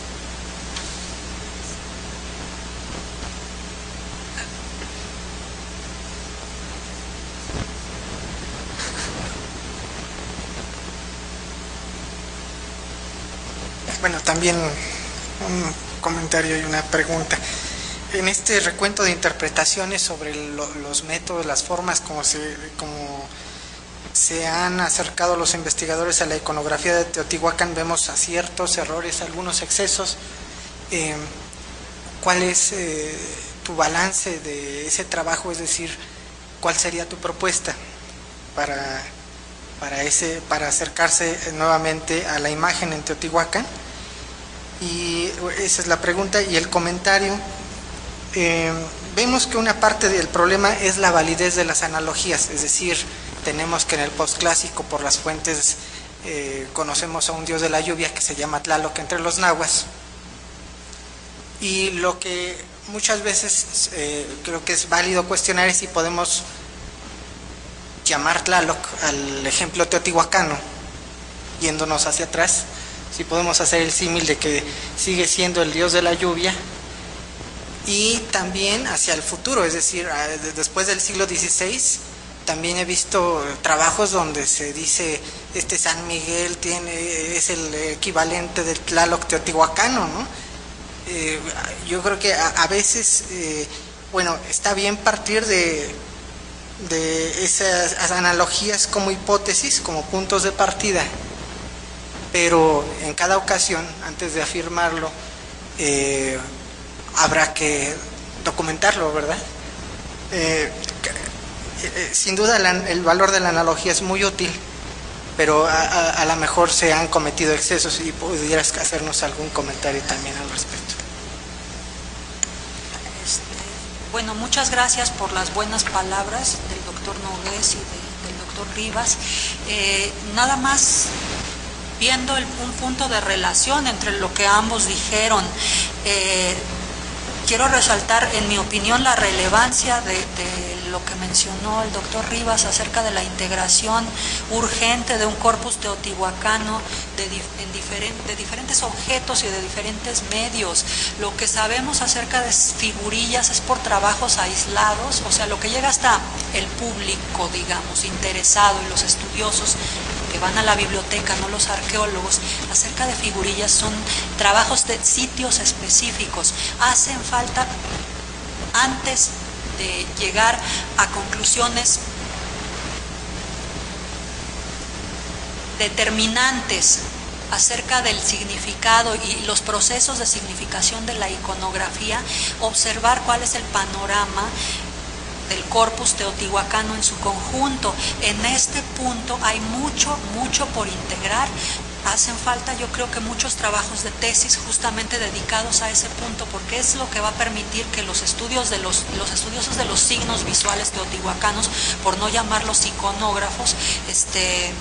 Bueno, también un comentario y una pregunta. En este recuento de interpretaciones sobre lo, los métodos, las formas como se, como se han acercado los investigadores a la iconografía de Teotihuacán, vemos aciertos, errores, algunos excesos. Eh, ¿Cuál es eh, tu balance de ese trabajo? Es decir, ¿cuál sería tu propuesta para, para, ese, para acercarse nuevamente a la imagen en Teotihuacán? Y esa es la pregunta. Y el comentario, eh, vemos que una parte del problema es la validez de las analogías, es decir, tenemos que en el postclásico, por las fuentes, eh, conocemos a un dios de la lluvia que se llama Tlaloc entre los nahuas, y lo que muchas veces eh, creo que es válido cuestionar es si podemos llamar Tlaloc al ejemplo teotihuacano, yéndonos hacia atrás, si podemos hacer el símil de que sigue siendo el dios de la lluvia, y también hacia el futuro, es decir, después del siglo dieciséis, también he visto trabajos donde se dice, este San Miguel tiene, es el equivalente del Tlaloc teotihuacano, ¿no? Eh, yo creo que a, a veces, eh, bueno, está bien partir de, de esas analogías como hipótesis, como puntos de partida, pero en cada ocasión, antes de afirmarlo, eh, habrá que documentarlo, ¿verdad? Eh, eh, sin duda la, el valor de la analogía es muy útil, pero a, a, a lo mejor se han cometido excesos, y pudieras hacernos algún comentario también al respecto. Este, bueno, muchas gracias por las buenas palabras del doctor Nogués y de, del doctor Rivas. Eh, nada más viendo el, un punto de relación entre lo que ambos dijeron, eh, quiero resaltar, en mi opinión, la relevancia de, de lo que mencionó el doctor Rivas acerca de la integración urgente de un corpus teotihuacano de, en diferente, de diferentes objetos y de diferentes medios. Lo que sabemos acerca de figurillas es por trabajos aislados, o sea, lo que llega hasta el público, digamos, interesado, y los estudiosos que van a la biblioteca, no los arqueólogos, acerca de figurillas son trabajos de sitios específicos. Hacen falta, antes de llegar a conclusiones determinantes acerca del significado y los procesos de significación de la iconografía, observar cuál es el panorama del corpus teotihuacano en su conjunto. En este punto hay mucho, mucho por integrar. Hacen falta, yo creo que muchos trabajos de tesis justamente dedicados a ese punto, porque es lo que va a permitir que los estudios de los, los estudiosos de los signos visuales teotihuacanos, por no llamarlos iconógrafos, este,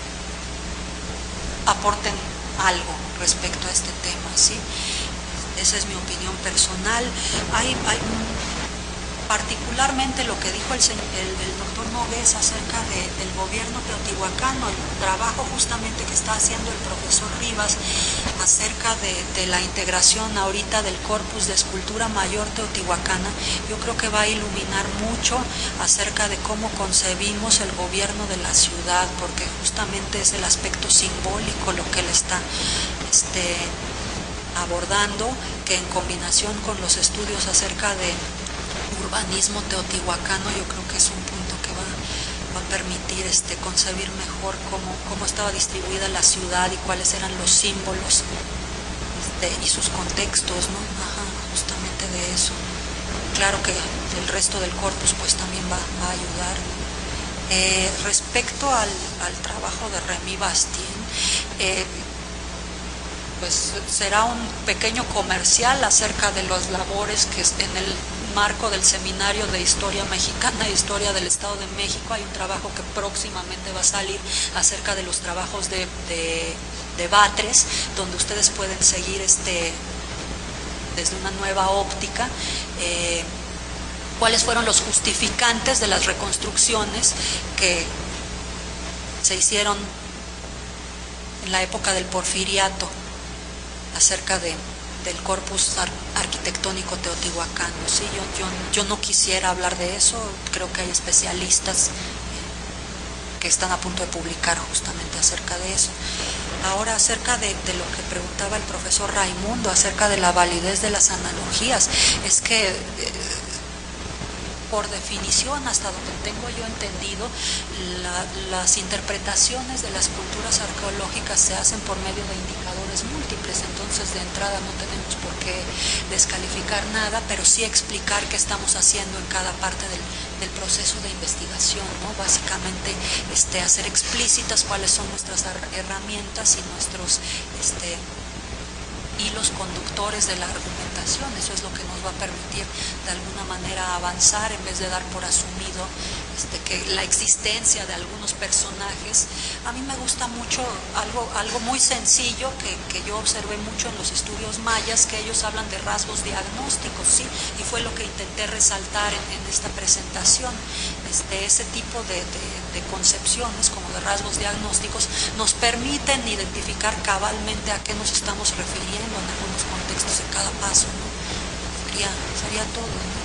aporten algo respecto a este tema, ¿sí? Esa es mi opinión personal. Hay, hay particularmente lo que dijo el, el, el doctor Nogués acerca de, del gobierno teotihuacano, el trabajo justamente que está haciendo el profesor Rivas acerca de, de la integración ahorita del corpus de escultura mayor teotihuacana, yo creo que va a iluminar mucho acerca de cómo concebimos el gobierno de la ciudad, porque justamente es el aspecto simbólico lo que él está este, abordando, que en combinación con los estudios acerca de urbanismo teotihuacano, yo creo que es un punto que va, va a permitir este, concebir mejor cómo, cómo estaba distribuida la ciudad y cuáles eran los símbolos este, y sus contextos, ¿no? Ajá, justamente de eso. Claro que el resto del corpus pues también va, va a ayudar. Eh, respecto al, al trabajo de Remy Bastien, eh, pues será un pequeño comercial acerca de las labores que en el marco del Seminario de Historia Mexicana e Historia del Estado de México hay un trabajo que próximamente va a salir acerca de los trabajos de, de, de Batres, donde ustedes pueden seguir este desde una nueva óptica eh, cuáles fueron los justificantes de las reconstrucciones que se hicieron en la época del Porfiriato acerca de del corpus ar arquitectónico teotihuacano. ¿Sí? Yo, yo, yo no quisiera hablar de eso, creo que hay especialistas que están a punto de publicar justamente acerca de eso. Ahora, acerca de, de lo que preguntaba el profesor Raimundo, acerca de la validez de las analogías, es que eh, por definición, hasta donde tengo yo entendido, la, las interpretaciones de las culturas arqueológicas se hacen por medio de indicadores múltiples, entonces de entrada no tenemos por qué descalificar nada, pero sí explicar qué estamos haciendo en cada parte del, del proceso de investigación, ¿no? Básicamente este, hacer explícitas cuáles son nuestras herramientas y nuestros este, hilos conductores de la argumentación. Eso es lo que nos va a permitir de alguna manera avanzar en vez de dar por asumido este, que la existencia de algunos personajes. A mí me gusta mucho algo, algo muy sencillo que, que yo observé mucho en los estudios mayas, que ellos hablan de rasgos diagnósticos, ¿sí? Y fue lo que intenté resaltar en, en esta presentación. Este, ese tipo de, de, de concepciones como de rasgos diagnósticos nos permiten identificar cabalmente a qué nos estamos refiriendo en algunos contextos de cada paso, ¿no? Sería, sería todo, ¿no?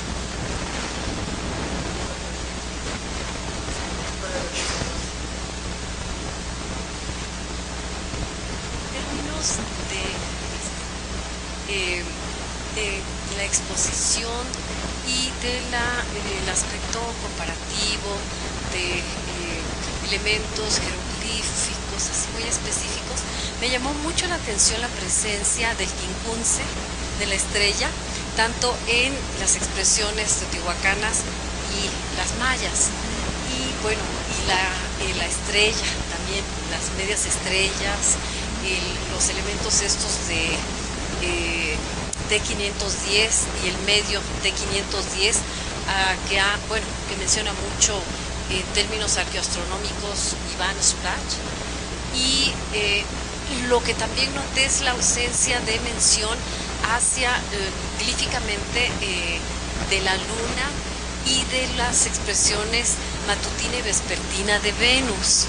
Eh, de la exposición y del de aspecto comparativo de eh, elementos jeroglíficos así muy específicos, me llamó mucho la atención la presencia del quincunce, de la estrella, tanto en las expresiones teotihuacanas y las mayas. Y bueno, y la, eh, la estrella también, las medias estrellas, el, los elementos estos de Eh, T quinientos diez y el medio T quinientos diez, uh, que, ha, bueno, que menciona mucho en eh, términos arqueoastronómicos Iván Suraj. Y eh, lo que también noté es la ausencia de mención hacia eh, glíficamente eh, de la luna y de las expresiones matutina y vespertina de Venus.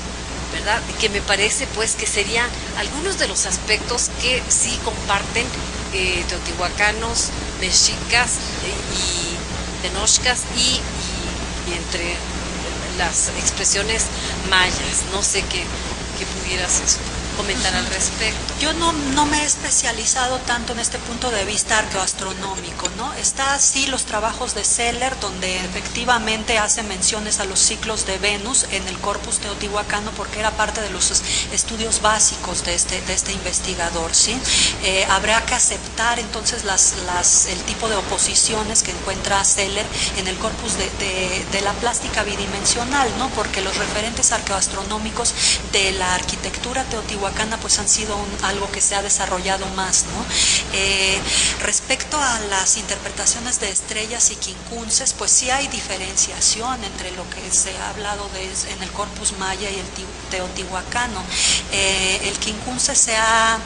¿verdad? Que me parece pues que serían algunos de los aspectos que sí comparten eh, teotihuacanos, mexicas eh, y tenochcas y, y, y entre las expresiones mayas. No sé qué, qué pudieras comentar al respecto. Yo no, no me he especializado tanto en este punto de vista arqueoastronómico, ¿no? Está así los trabajos de Seller, donde efectivamente hace menciones a los ciclos de Venus en el corpus teotihuacano, porque era parte de los estudios básicos de este, de este investigador, ¿sí? Eh, habrá que aceptar entonces las, las, el tipo de oposiciones que encuentra Seller en el corpus de, de, de la plástica bidimensional, ¿no? Porque los referentes arqueoastronómicos de la arquitectura teotihuacana pues han sido un, algo que se ha desarrollado más, ¿no? Eh, respecto a las interpretaciones de estrellas y quincunces, pues sí hay diferenciación entre lo que se ha hablado de, en el corpus maya y el teotihuacano. Eh, el quincunce se ha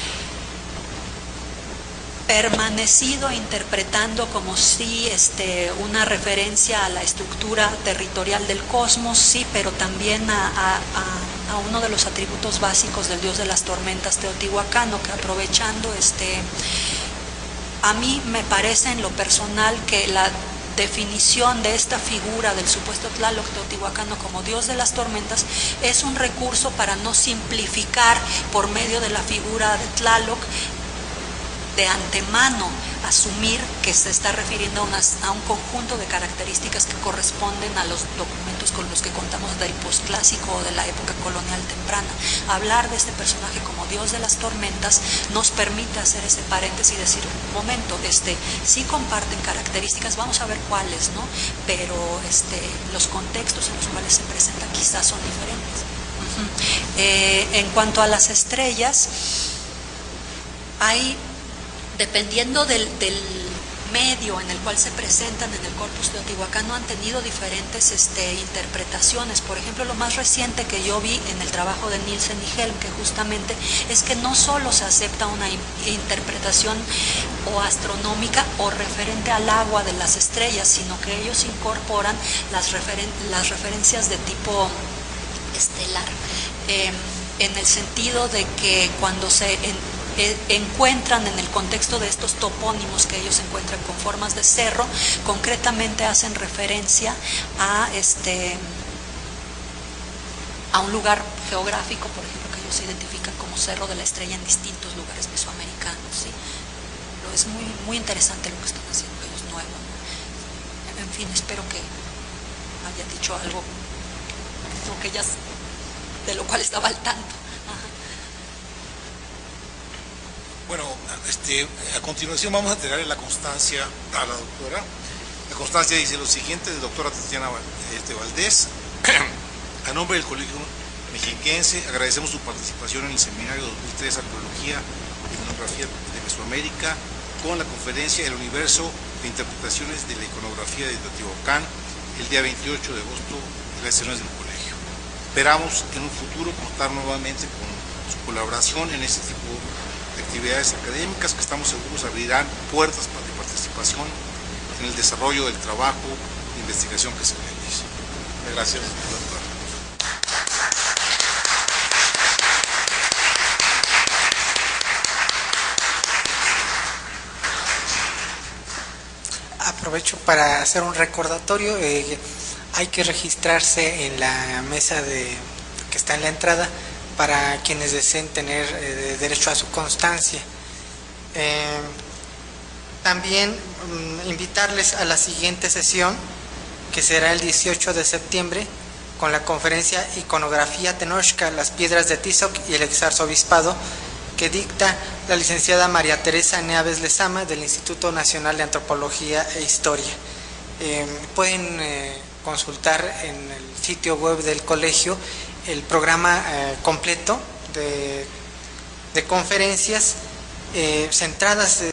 permanecido interpretando como si este, una referencia a la estructura territorial del cosmos, sí, pero también a, a, a uno de los atributos básicos del dios de las tormentas teotihuacano, que aprovechando, este, a mí me parece en lo personal que la definición de esta figura del supuesto Tlaloc teotihuacano como dios de las tormentas es un recurso para no simplificar por medio de la figura de Tlaloc, de antemano asumir que se está refiriendo a, unas, a un conjunto de características que corresponden a los documentos con los que contamos del posclásico o de la época colonial temprana. Hablar de este personaje como dios de las tormentas nos permite hacer ese paréntesis y decir, un momento, este, sí comparten características, vamos a ver cuáles, ¿no? Pero este, los contextos en los cuales se presentan quizás son diferentes. Uh-huh. eh, en cuanto a las estrellas, hay, dependiendo del, del medio en el cual se presentan en el corpus teotihuacano, han tenido diferentes este, interpretaciones. Por ejemplo, lo más reciente que yo vi en el trabajo de Nielsen y Helm, que justamente es que no solo se acepta una interpretación o astronómica o referente al agua de las estrellas, sino que ellos incorporan las, referen las referencias de tipo estelar, eh, en el sentido de que cuando se en, encuentran en el contexto de estos topónimos que ellos encuentran con formas de cerro, concretamente hacen referencia a este a un lugar geográfico, por ejemplo, que ellos identifican como Cerro de la Estrella en distintos lugares mesoamericanos, ¿sí? Pero es muy, muy interesante lo que están haciendo ellos nuevo, ¿no? En fin, espero que haya dicho algo no, que ya, de lo cual estaba al tanto. Bueno, este, a continuación vamos a entregarle la constancia a la doctora. La constancia dice lo siguiente: de doctora Tatiana este, Valdés. A nombre del Colegio Mexiquense, agradecemos su participación en el seminario dos mil tres Arqueología y Etnografía de Mesoamérica con la conferencia El universo de interpretaciones de la iconografía de Teotihuacán el día veintiocho de agosto en las sesiones del colegio. Esperamos en un futuro contar nuevamente con su colaboración en este tipo de actividades académicas que estamos seguros abrirán puertas de participación en el desarrollo del trabajo de investigación que se realiza. Gracias, doctora. Aprovecho para hacer un recordatorio. Eh, hay que registrarse en la mesa de, que está en la entrada para quienes deseen tener eh, derecho a su constancia. Eh, también um, invitarles a la siguiente sesión, que será el dieciocho de septiembre, con la conferencia Iconografía Tenochca, las piedras de Tizoc y el exarzobispado, que dicta la licenciada María Teresa Neaves Lezama del Instituto Nacional de Antropología e Historia. Eh, pueden eh, consultar en el sitio web del colegio el programa eh, completo de, de conferencias eh, centradas